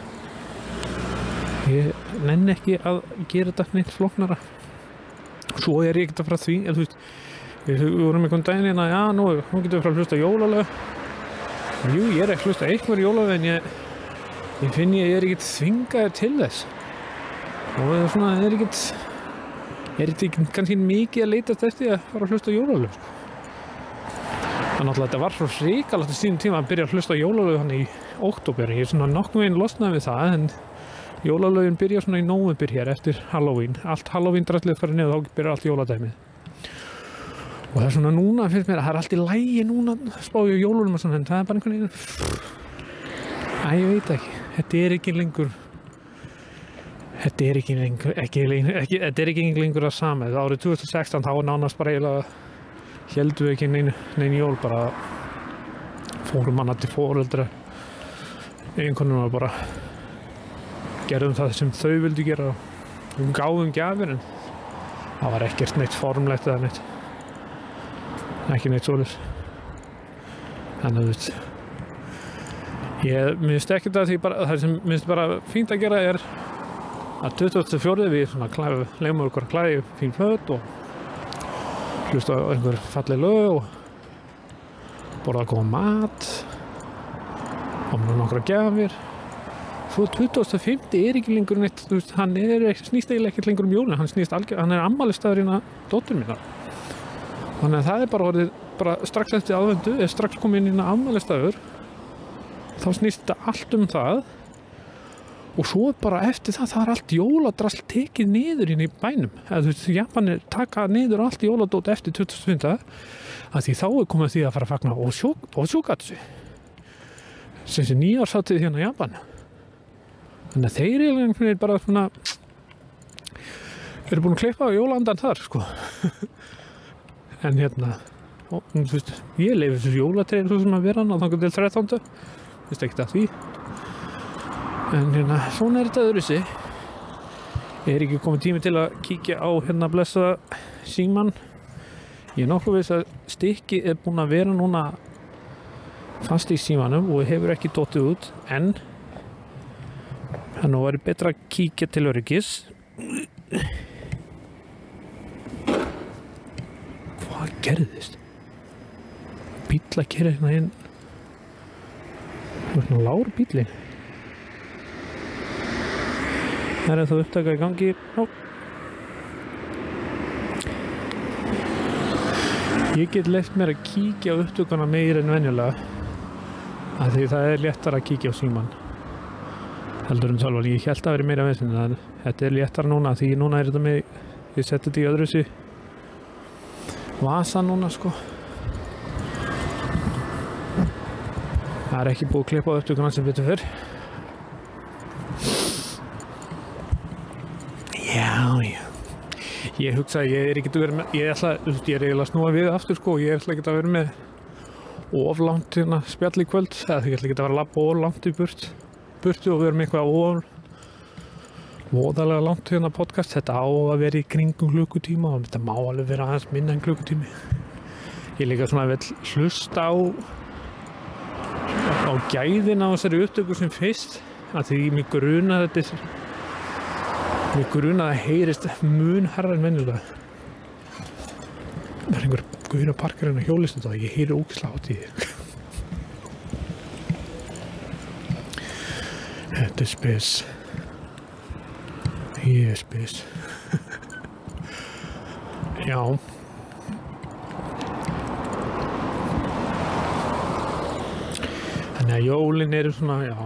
Ég nenni ekki að gera þetta neitt flóknara. Svo er ég ekkert að fara því, eða þú veist, við vorum einhvern daginn hérna, já, nú, nú getum við frá að hlusta jólalög. Jú, ég er ekki að hlusta einhver jólalög en ég, ég finn ég, ég er ekkert þvingaður til þess. Og það er svona, ég er ekkert, ég er ekkert kannski mikið að leitast eftir að fara að hlusta jólalög. Þannig að þetta var svo hrikalegt á sínum tíma að byrja að hlusta jólalög hann í október. Ég er svona nokkuð veginn losnað við það, en jólalögin byrja svona í nóvember hér eftir Halloween. Allt Halloween drastlið farið niður, þá byrjar allt jóladæmið. Og það er svona núna, finnst mér, að það er allt í lagi núna að spá í jólunum og svona, en það er bara einhvern veginn, æ, ég veit ekki, þetta er ekki lengur, þetta er ekki lengur, ekki lengur, ekki, þetta er ekki lengur að sama. Það árið tvö þúsund og sextán, þá var nánast bara eiginlega, héldu við ekki nein, nein jól, bara fórum manna til foreldra, einhvern veginn bara, gerðum það sem þau vildu gera og við gáðum gjafir en það var ekkert neitt formlegt eða neitt ekki neitt svoleiðis. Þannig að þú veist ég minnst ekkert að því bara það sem minnst bara fínt að gera er að tuttugasta og fjórða við svona klæðum leifum okkur að klæði fín föt og hlusta á einhver falleg lög og borða góðan mat og með nokkra gjafir. Svo tuttugasta og fimmta er ekki lengur neitt, þú veist, hann er ekki, snýst eiginlega ekkert lengur um jólin, hann snýst algjör, hann er afmælisdagurinn að dóttur minna. Þannig að það er bara orðið bara strax eftir aðvendu, eða strax komin inn að afmælisdagur, þá snýst þetta allt um það og svo bara eftir það, það er allt jóladrasl tekið niður inn í bænum. Eða, þú veist, Japanir taka niður allt jóladót eftir tuttugasta og fimmta að því þá er komið því að fara að fagna Oshogatsu, sem sé nýjárshátíð hérna í Japan. Þannig að þeir eiginlega bara svona eru búin að klippa á jólandan þar, sko. En hérna, og, þú veist, ég leifi þessu jólatreið svo sem að vera hann á þangar til þrettándu. Vist ekkert að því. En hérna, svona er þetta öðruvísi. Ég er ekki komið tími til að kíkja á hérna blessa síman. Ég er nokkuð viss að stikkið er búin að vera núna fast í símanum og hefur ekki dottið út, en þannig að væri betra að kíkja til öryggis. Hvað gerðist? Bíll að keyra hérna inn. Það er svona lágur bíllinn. Það er þá upptaka í gangi. Ó. Ég get leyft mér að kíkja á upptökuna meira en venjulega af því það er léttar að kíkja á síman heldur en sjálfur. Ég hélt að vera meira veginn en þetta er léttar núna því núna er þetta með, ég seti þetta í öðru sí vasa núna, sko. Það er ekki búið að klippa á upptökuna sem betur fyrr. Já, já. Ég hugsa að ég er ekki að vera með, ég ætla, þú veist, ég er eiginlega að snúa við aftur, sko. Ég ætla ekki að vera með oflangt hérna spjall í kvöld. Eða ég ætla ekki að vera að labba oflangt í burt, burtu og vera með eitthvað of, voðalega langt hérna podcast. Þetta á að vera í kringum klukkutíma og þetta má alveg vera aðeins minna en klukkutími. Ég líka svona vel hlusta á á gæðin á þessari upptöku sem fyrst að því mig gruna þetta mig gruna að það heyrist mun hærra en venjulega. Það er einhver guðra parkar en að hjólist þetta og ég heyri ógeðslega hátt í því. Þetta er spes. Ég er spes. Já. Þannig að jólin eru svona, já.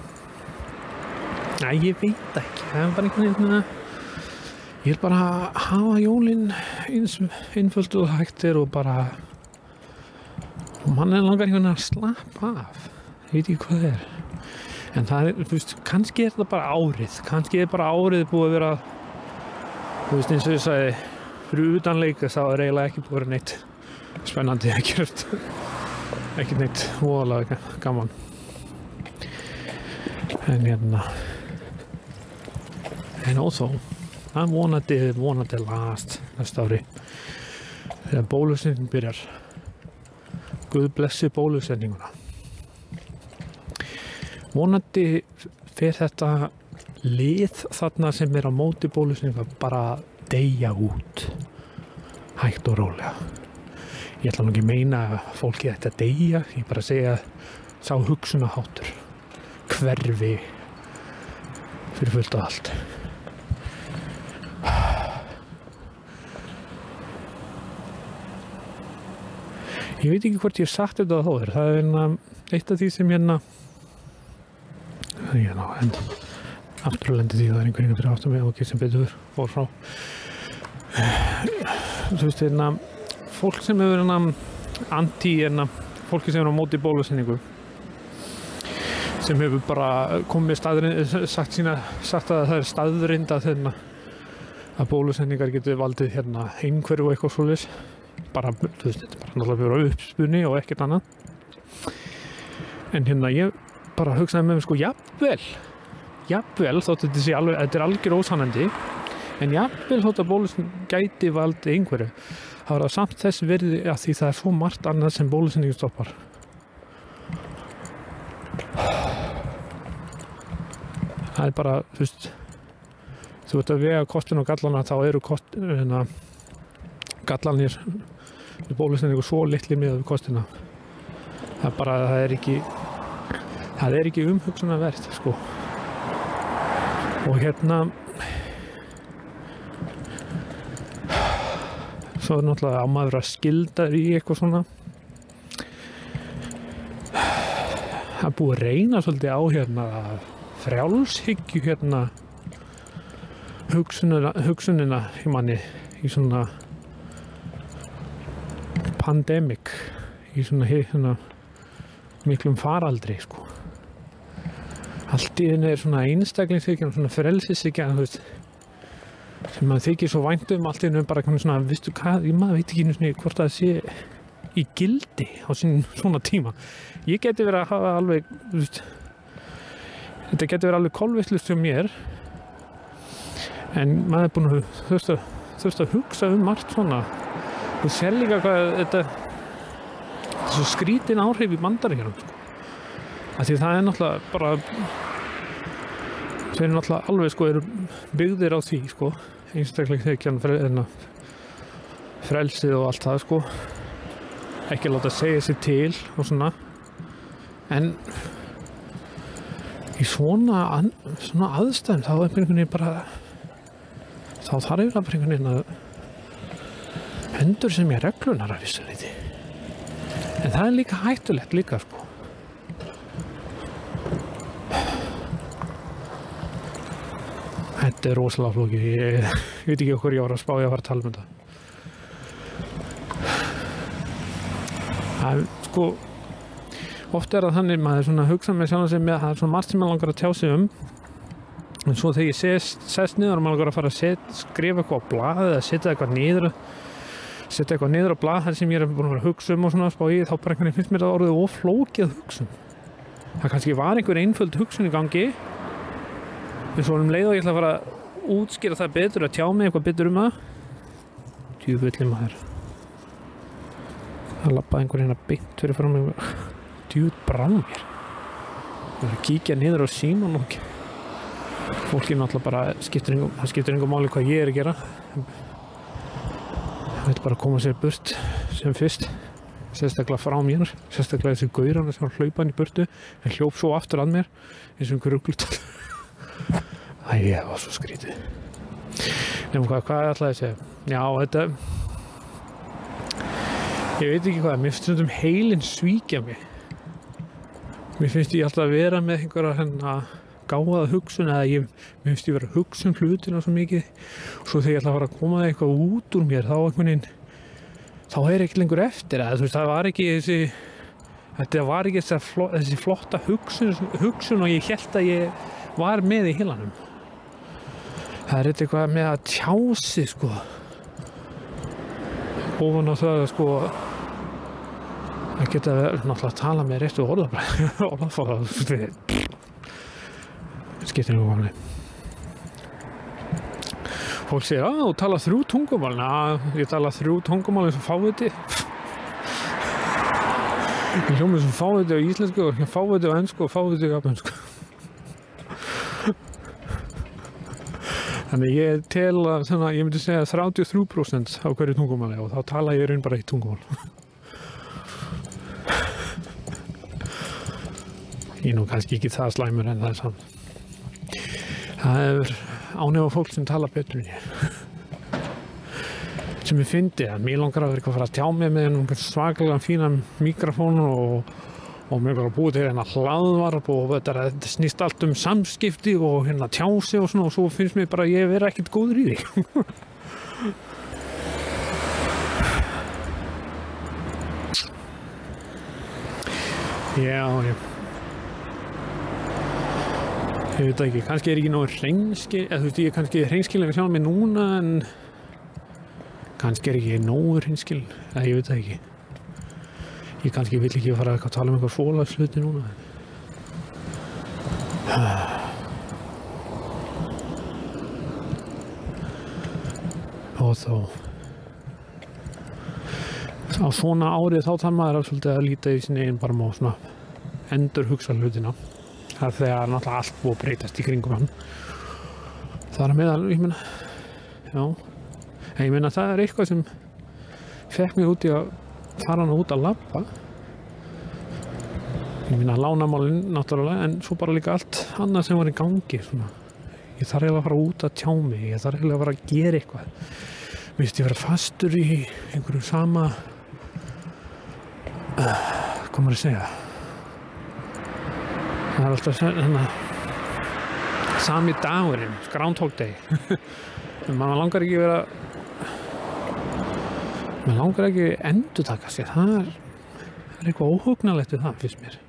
Næ, ég veit ekki. Það er bara einhvern veginn að ég er bara að hafa jólin eins einföld og hægt er og bara og mann er langar einhvern veginn að slappa af. Ég veit ekki hvað það er. En það er, þú veist, kannski er þetta bara árið. Kannski er bara árið búið að vera, þú veist, eins og ég sagði, fyrir utan leika þá er eiginlega ekki búið að vera neitt spennandi að gerast. Ekki neitt voðalega gaman. En hérna, en óþó, það vonandi, vonandi last næsta ári. Þegar bólusetning byrjar. Guð blessi bólusetninguna. Vonandi fer þetta lið þarna sem er á móti bólusetninga bara deyja út. Hægt og rólega. Ég ætla nú ekki að meina að fólki ætti að deyja, ég bara segja sá hugsunarháttur hverfi fyrir fullt og allt. Ég veit ekki hvort ég hef sagt þetta á þóður, það er hérna eitt af því sem hérna já, ná, en afturlendi því það er einhver innan fyrir áttum með og ekki sem betur fór frá. Þú veist, hérna fólk sem hefur hérna anti, hérna fólki sem er á móti bólusetningu sem hefur bara komið staðrind, sagt sína, sagt að það er staðrind að hérna að bólusetningar getur valdið hérna einhverju og eitthvað svoleiðis. Bara, þú veist, þetta er bara náttúrulega fyrir uppspunni og ekkert annað. En hérna ég bara hugsaði með mér, sko, jafnvel, jafnvel þótt þetta sé alveg, þetta er algjör ósannandi, en jafnvel þótt að bólusetning gæti valdið einhverju, þá er það samt þess virði að því það er svo margt annað sem bólusetningu stoppar. Það er bara, þú veist, þú ert að vega kostin og gallana, þá eru kost, hérna, gallanir við bólusetningu svo litlir miðað við kostina. Það er bara, það er ekki, það er ekki umhugsunarvert, sko. Og hérna, svo er náttúrulega á maður að skilda í eitthvað svona, það er búið að reyna svolítið á hérna frjálshyggju hérna hugsunina, hugsunina í manni í svona pandemic í svona, hérna miklum faraldri sko. Allt í henni er svona einstaklingshyggja svona frelsishyggja þú veist sem maður þykir svo vænt um allt í henni bara svona, veistu hvað, ég maður veit ekki svona, hvort það sé í gildi á sín svona tíma. Ég geti verið að hafa alveg, þú veist, þetta geti verið alveg kolvitlaust hjá mér, en maður er búinn að þurft að, þurft að hugsa um margt svona. Þú sér líka hvað þetta, þetta er svo skrítin áhrif í Bandaríkjunum, sko. Af því það er náttúrulega bara, þau eru náttúrulega alveg, sko, eru byggðir á því, sko, einstaklingshyggjan, frelsið og allt það, sko. Ekki láta segja sér til og svona, en í svona, an, svona aðstæðum þá er einhvern veginn bara þá þarf ég bara einhvern veginn að endur sem ég reglunar að vissu leyti, en það er líka hættulegt líka sko. Þetta er rosalega flókið, ég, ég veit ekki okkur ég var að spá ég að fara að tala um þetta. Það, sko, oft er það þannig maður svona hugsa með sjálfan sig með það er svona margt sem maður langar að tjá sig um en svo þegar ég sest, sest niður og maður langar að fara að set, skrifa eitthvað á blað eða setja eitthvað niður setja eitthvað niður á blað þar sem ég er búin að vera að hugsa um og svona spá í þá bara einhvern veginn finnst mér það orðið of flókið að hugsa það kannski var einhver einföld hugsun í gangi en svo um leið og ég ætla að fara að útskýra það betur að tjá mig eitthvað betur um það djúvillig maður það labbaði einhver hérna beint fyrir frá mig djúvill brá mér ég var að kíkja niður á símann og fólki náttúrulega bara skiptir engum, það skiptir engum máli hvað ég er að gera það vil bara koma sér burt sem fyrst sérstaklega frá mér sérstaklega þessi gaurana sem hlaupa hann í burtu en hljóp svo aftur að mér eins og einhver ruglut æ, ég var svo skrítið nefnum hvað, hvað ætlaði að segja já, þetta ég veit ekki hvað, mér finnst stundum heilinn svíkja mig. Mér finnst ég alltaf að vera með einhverja hérna gáfaða hugsun eða ég, mér finnst ég vera að hugsa um hlutina svo mikið og svo þegar ég ætla að fara að koma það eitthvað út úr mér þá einhvern veginn, þá er ekki lengur eftir eða þú veist, það var ekki þessi, þetta var ekki þessi, fló, þessi flotta hugsun, hugsun og ég hélt að ég var með í heilanum. Það er eitthvað með að tjá sig sko. Ofan á það sko að geta náttúrulega að tala með réttu orðabræði orðafára skiptir einhver máli fólk segir að þú tala þrjú tungumál na, ég tala þrjú tungumál eins og fáviti ég hljóma eins og fáviti á íslensku og fáviti á ensku og fáviti á japansku þannig ég tel að svona, ég myndi segja þrjátíu og þrjú prósent á hverju tungumáli og þá tala ég raun bara eitt tungumál. Ég er nú kannski ekki það slæmur en það er samt. Það er ánægða fólk sem tala betur en ég. Sem ég fyndi að mér langar að vera eitthvað að fara að tjá mig með einhvern svakalega fína mikrofón og og mér var að búið til hérna hlaðvarp og þetta snýst allt um samskipti og hérna tjási og svona og svo finnst mér bara að ég vera ekkert góður í því. Já, já. Ég veit ekki, kannski er ég ekki nógu hreinskil, eða þú veist ég er kannski hreinskilin sjálf mig núna en kannski er ég ekki nógu hreinskil, eða ég veit það ekki. Ég kannski vill ekki fara að tala um einhver fólagshluti núna. Og þó. Á svona árið þá þarf maður svolítið að líta í sinni eigin barm og svona endur hugsa hlutina. Það er þegar náttúrulega allt búið að breytast í kringum hann. Það er meðal, ég meina, já. Ég meina það er eitthvað sem fekk mig út í að fara hann út að labba ég meina lánamálin náttúrulega en svo bara líka allt annað sem var í gangi svona. Ég þarf eiginlega að fara út að tjá mig ég þarf eiginlega að fara að gera eitthvað mér finnst ég vera fastur í einhverju sama uh, hvað maður að segja það er alltaf svona sami dagurinn, Groundhog Day. En maður langar ekki vera maður langar ekki endurtaka sér, það er, það er eitthvað óhugnalegt við það, finnst mér.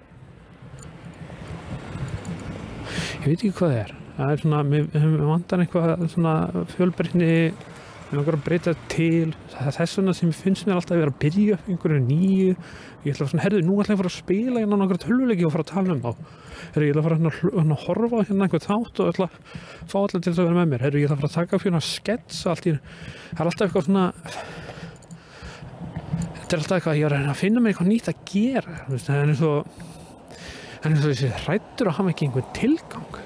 Ég veit ekki hvað það er. Það er svona, við vantar eitthvað svona fjölbreytni, við langar að breyta til. Það er þess vegna sem finnst mér alltaf að vera að byrja einhverju nýju. Ég ætla svona, herðu, nú ætla ég að fara að spila hérna nokkra tölvuleiki og fara að tala um þá. Herðu, ég ætla að fara hérna að horfa hérna einhver þátt og ætla að fá alla til þess að vera með mér. Herðu, ég ætla að fara að taka fyrir að sketsa allt í. Það er alltaf eitthvað svona, þetta er alltaf eitthvað, ég er að finna mér eitthvað nýtt að gera. Það er eins og, það er eins og þessi hræddur að hafa ekki einhver tilgang.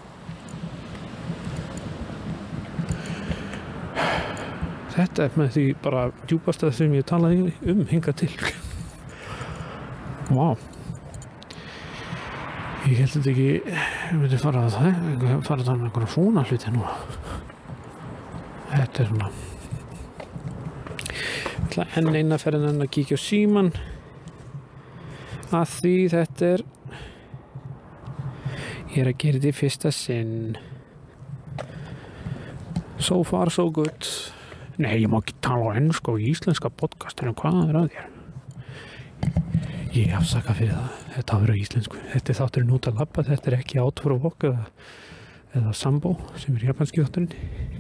Þetta er með því bara djúpasta sem ég talaði um hingað til. Vá. Wow. Ég held þetta ekki, ég myndi fara að það, fara að tala um einhverja svona hluti nú. Þetta er svona. Ég ætla enn eina ferðin enn að kíkja á síman. Að því þetta er, ég er að gera þetta í fyrsta sinn. So far so good. Nei, ég má ekki tala á ensku og íslenska podcastinu, hvað er að þér? Ég afsaka fyrir það, þetta á að vera íslensku. Þetta er þátturinn út að labba, þetta er ekki Out for a Walk eða, eða Sambo sem er japanski þátturinn.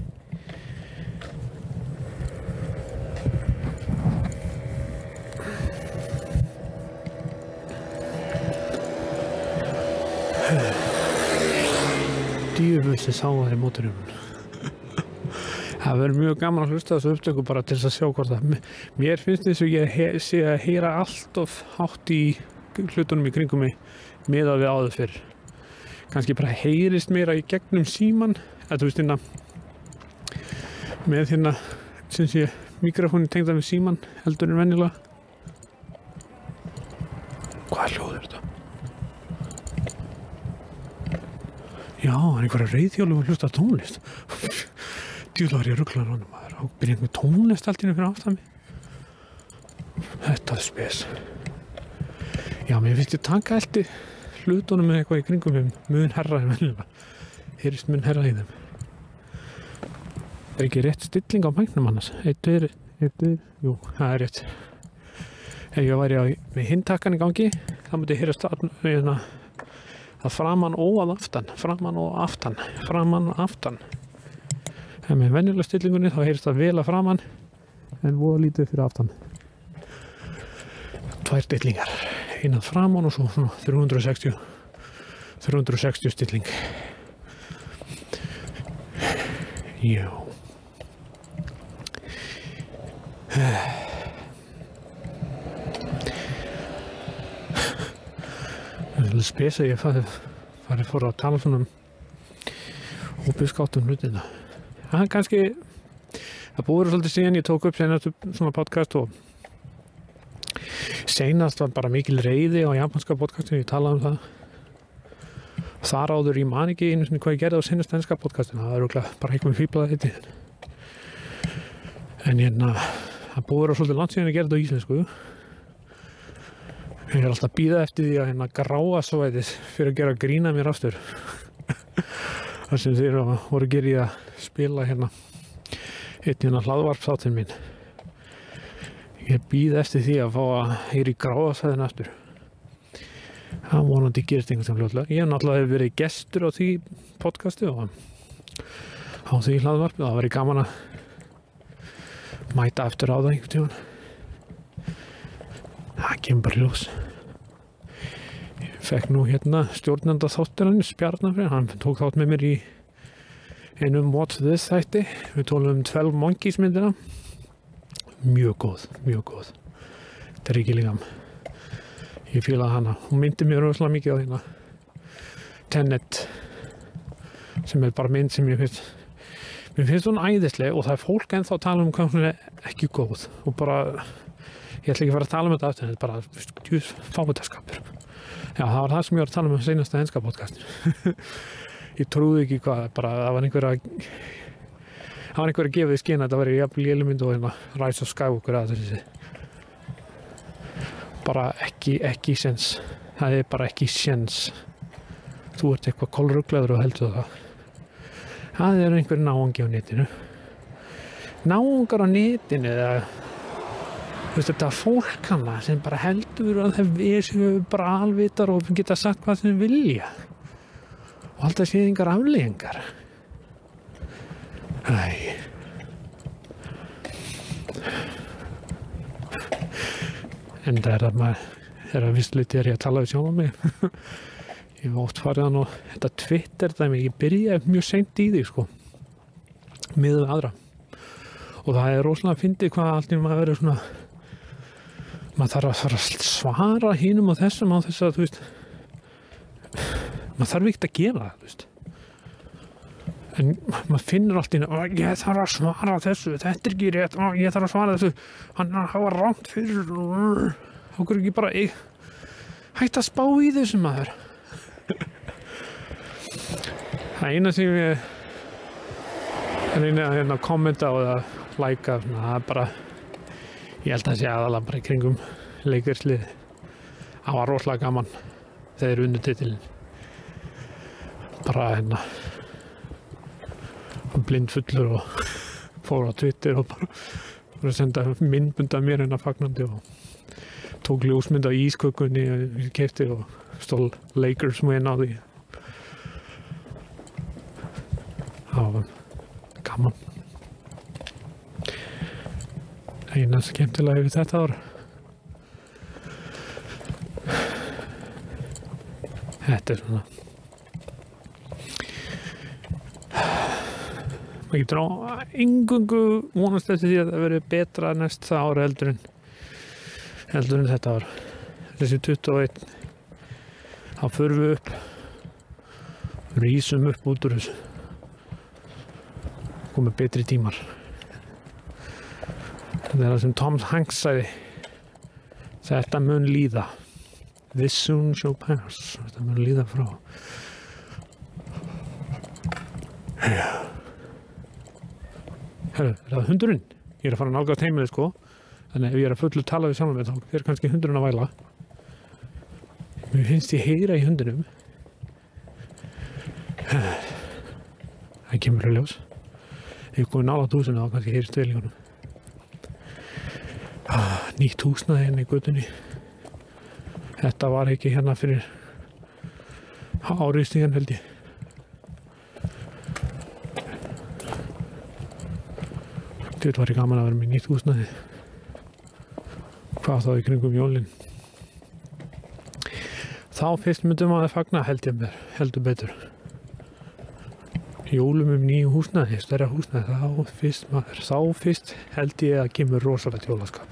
Djöfulsi sá það í móturum. Það verður mjög gaman að hlusta þessu upptöku bara til þess að sjá hvort það. Mér finnst þess að ég he sé að heyra allt of hátt í hlutunum í kringum mig miðað við áður fyrr. Kannski bara heyrist meira í gegnum síman, eða þú veist hérna með hérna sem sé mikrofónin tengda við síman heldur en venjulega. Hvað hljóð er þetta? Já, það er einhverja reiðhjólum að hlusta tónlist. Djúðlega var ég rugglaður á hann maður og byrja einhver tónlist allt í henni fyrir aftan mig. Þetta er spes. Já, mér finnst ég taka eldi hlutunum með eitthvað í kringum við mun herra í vennilega. Heyrist mun herra í þeim. Er ekki rétt stilling á mæknum annars? Eitt, tveir, eitt, tveir, jú, það er rétt. Ef ég væri á, með hintakkan í gangi, þá myndi ég heyrast að, að framan og að aftan, framan og aftan, framan og aftan. En með venjulega stillingunni þá heyrist það vel að framan en voða lítið fyrir aftan. Tvær stillingar, einað framan og svo svona þrjú hundruð sextíu, þrjú hundruð sextíu stilling. Já. Það er alveg spes að ég farið fari fór að tala svona um óbyrskáttum hlutina. Það er kannski, það búið svolítið síðan ég tók upp senast svona podcast og senast var bara mikil reiði á japanska podcastinu, ég talaði um það. Þar áður ég man ekki einu sinni hvað ég gerði á senast enska podcastinu, það er örugglega bara eitthvað fíblaði þetta. En hérna, það búið svolítið langt síðan ég gerði þetta á íslensku. Ég er alltaf að bíða eftir því að hérna gráa svæðið fyrir að gera grína mér aftur. Það sem þeir voru að gera í að spila hérna einn hérna hlaðvarpsþáttinn minn. Ég býð eftir því að fá að heyra í gráðasvæðinu aftur. Það vonandi gerist einhvern veginn fljótlega. Ég hef náttúrulega verið gestur á því podcasti og á því hlaðvarpi. Það væri gaman að mæta eftir á það einhvern tímann. Það kemur bara í ljós. Fekk nú hérna stjórnenda þáttarins Bjarnarfreyr, hann tók þátt með mér í einum What's This þætti. Við tólum um twelve Monkeys myndina. Mjög góð, mjög góð. Þetta er ekki líka. Ég fílaði hana. Hún myndi mér rosalega mikið á hérna Tenet, sem er bara mynd sem ég finnst. Mér finnst hún æðisleg og það er fólk ennþá að tala um hvað hún er ekki góð. Og bara, ég ætla ekki að fara að tala um þetta aftur, þetta er bara djús fávitaskapur. Já, það var það sem ég var að tala um á seinasta enska podcastinu. Ég trúði ekki hvað, bara það var einhver að það var einhver að gefa því skyn að þetta væri jafn lélumynd og hérna Rise of Skywalker að þessi. Bara ekki, ekki séns. Það er bara ekki séns. þú ert eitthvað kolruglaður og heldur það. Það er einhver náungi á netinu. Náungar á netinu eða þú veist þetta fólk hana sem bara heldur að það við séu bara alvitar og geta sagt hvað sem vilja. Og alltaf séu engar afleiðingar. Æ. En það er að maður er að vissliti er ég að tala við sjálf á mig. Ég hef oft farið hann og þetta Twitter dæmi, ég byrjaði mjög seint í því sko. Miðað við aðra. Og það er rosalega fyndið hvað allt í maður verið svona maður þarf að, þarf að svara hinum og þessum á þess að þú veist maður þarf ekkert að gera það, þú veist. En maður finnur allt í að ég þarf að svara þessu, þetta er ekki rétt, ó, ég þarf að svara þessu, hann hafa rangt fyrir, okkur ekki bara, ég, hægt að spá í þessu maður. Það eina sem ég reyna að kommenta og að læka, það er bara, ég held að það sé aðalega bara í kringum leikverslið. Það var rosalega gaman þegar þeir unnu titilinn. Bara hérna, blindfullur og fór á Twitter og bara, bara senda myndbund af mér hérna fagnandi og tók ljósmynd á ískökunni og keypti og stól Lakers win á því. Það var gaman. Eina skemmtilega við þetta ár. Þetta er svona maður getur á engungu vonast eftir því að það verið betra næsta ára heldur en heldur en þetta ár. Þessi tuttugu og eitt þá förum við upp rísum upp út úr þessu komið betri tímar. Það er það sem Tom Hanks sagði, þetta mun líða, this soon shall pass, þetta mun líða frá. Já. Herru, er það hundurinn? Ég er að fara að nálgast heimilið sko, þannig ef ég er að fullu tala við sjálfum mig þá fer kannski hundurinn að væla. Mér finnst ég heyra í hundinum. Það kemur í ljós. Ef ég komið nálægt húsinu þá kannski heyrist vel í honum. Ah, nýtt húsnæði hérna í götunni. Þetta var ekki hérna fyrir árið síðan held ég. Þetta var gaman að vera með nýtt húsnæði. Hvað þá í kringum jólin. Þá fyrst myndum að fagna held ég mér, heldur betur. Jólum um nýju húsnæði, stærra húsnæði, þá fyrst maður, þá fyrst held ég að kemur rosalegt jólaskap.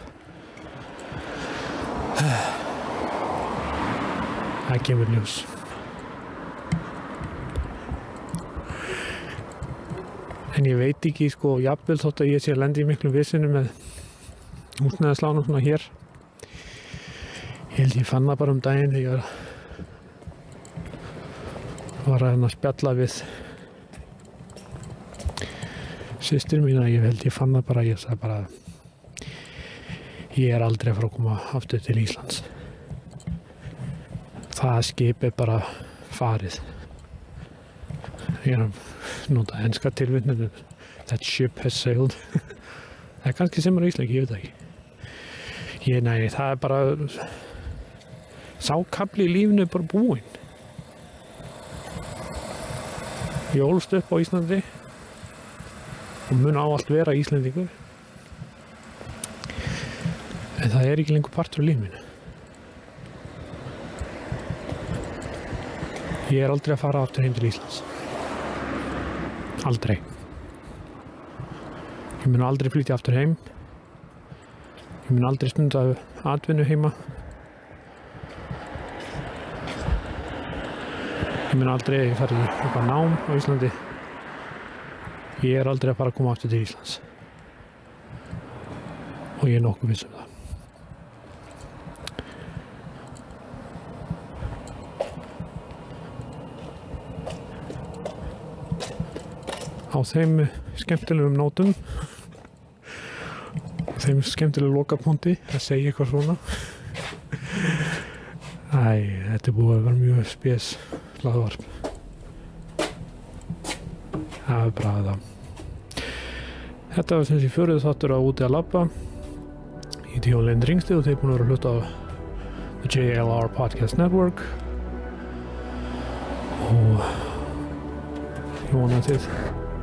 Það kemur ljós. En ég veit ekki, sko, jafnvel þótt að ég sé að lenda í miklum visinu með húsnæðislánum svona hér. Ég held ég fann það bara um daginn þegar ég var að hérna spjalla við systir mína. Ég held ég fann það bara, ég sagði bara ég er aldrei að fara að koma aftur til Íslands. Það skip er bara farið. Ég er að nota enska tilvitninu. That ship has sailed. Það er kannski sem er á Íslandi, ég veit það ekki. Ég, nei, það er bara sá kafli í lífinu er bara búinn. Ég ólst upp á Íslandi og mun ávallt vera Íslendingur. En það er ekki lengur partur af lífinu. Ég er aldrei að fara aftur heim til Íslands. Aldrei. Ég mun aldrei flytja aftur heim. Ég mun aldrei stunda atvinnu heima. Ég mun aldrei fara í eitthvað nám á Íslandi. Ég er aldrei að fara að koma aftur til Íslands. Og ég er nokkuð viss um það. Á þeim skemmtilegum nótum, þeim skemmtilegu lokapunkti að segja eitthvað svona. Æ, þetta er búið að vera mjög spes hlaðvarp. það er bara það. Þetta var sem sé fjórði þáttur á Úti að labba í Tíónlein Ringsti og þeir búin að vera hluta á The J L R Podcast Network og ég vona að þið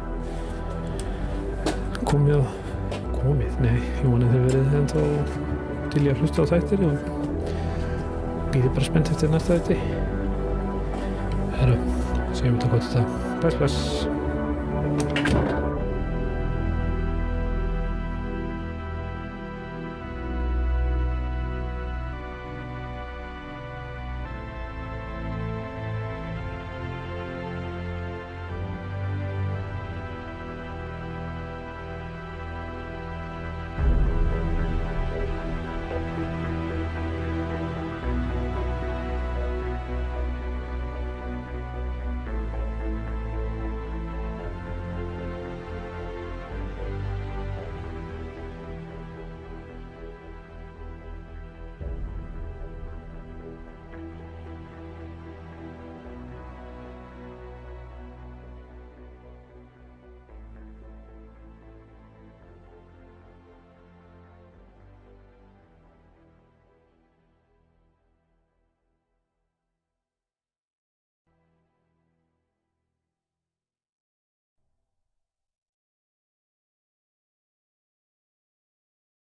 komið komið, nei, ég vona að þið verið ennþá til ég að hlusta á þættir og býði bara spennt eftir næsta þætti. Herru, segjum þetta gott þetta. Bless, bless.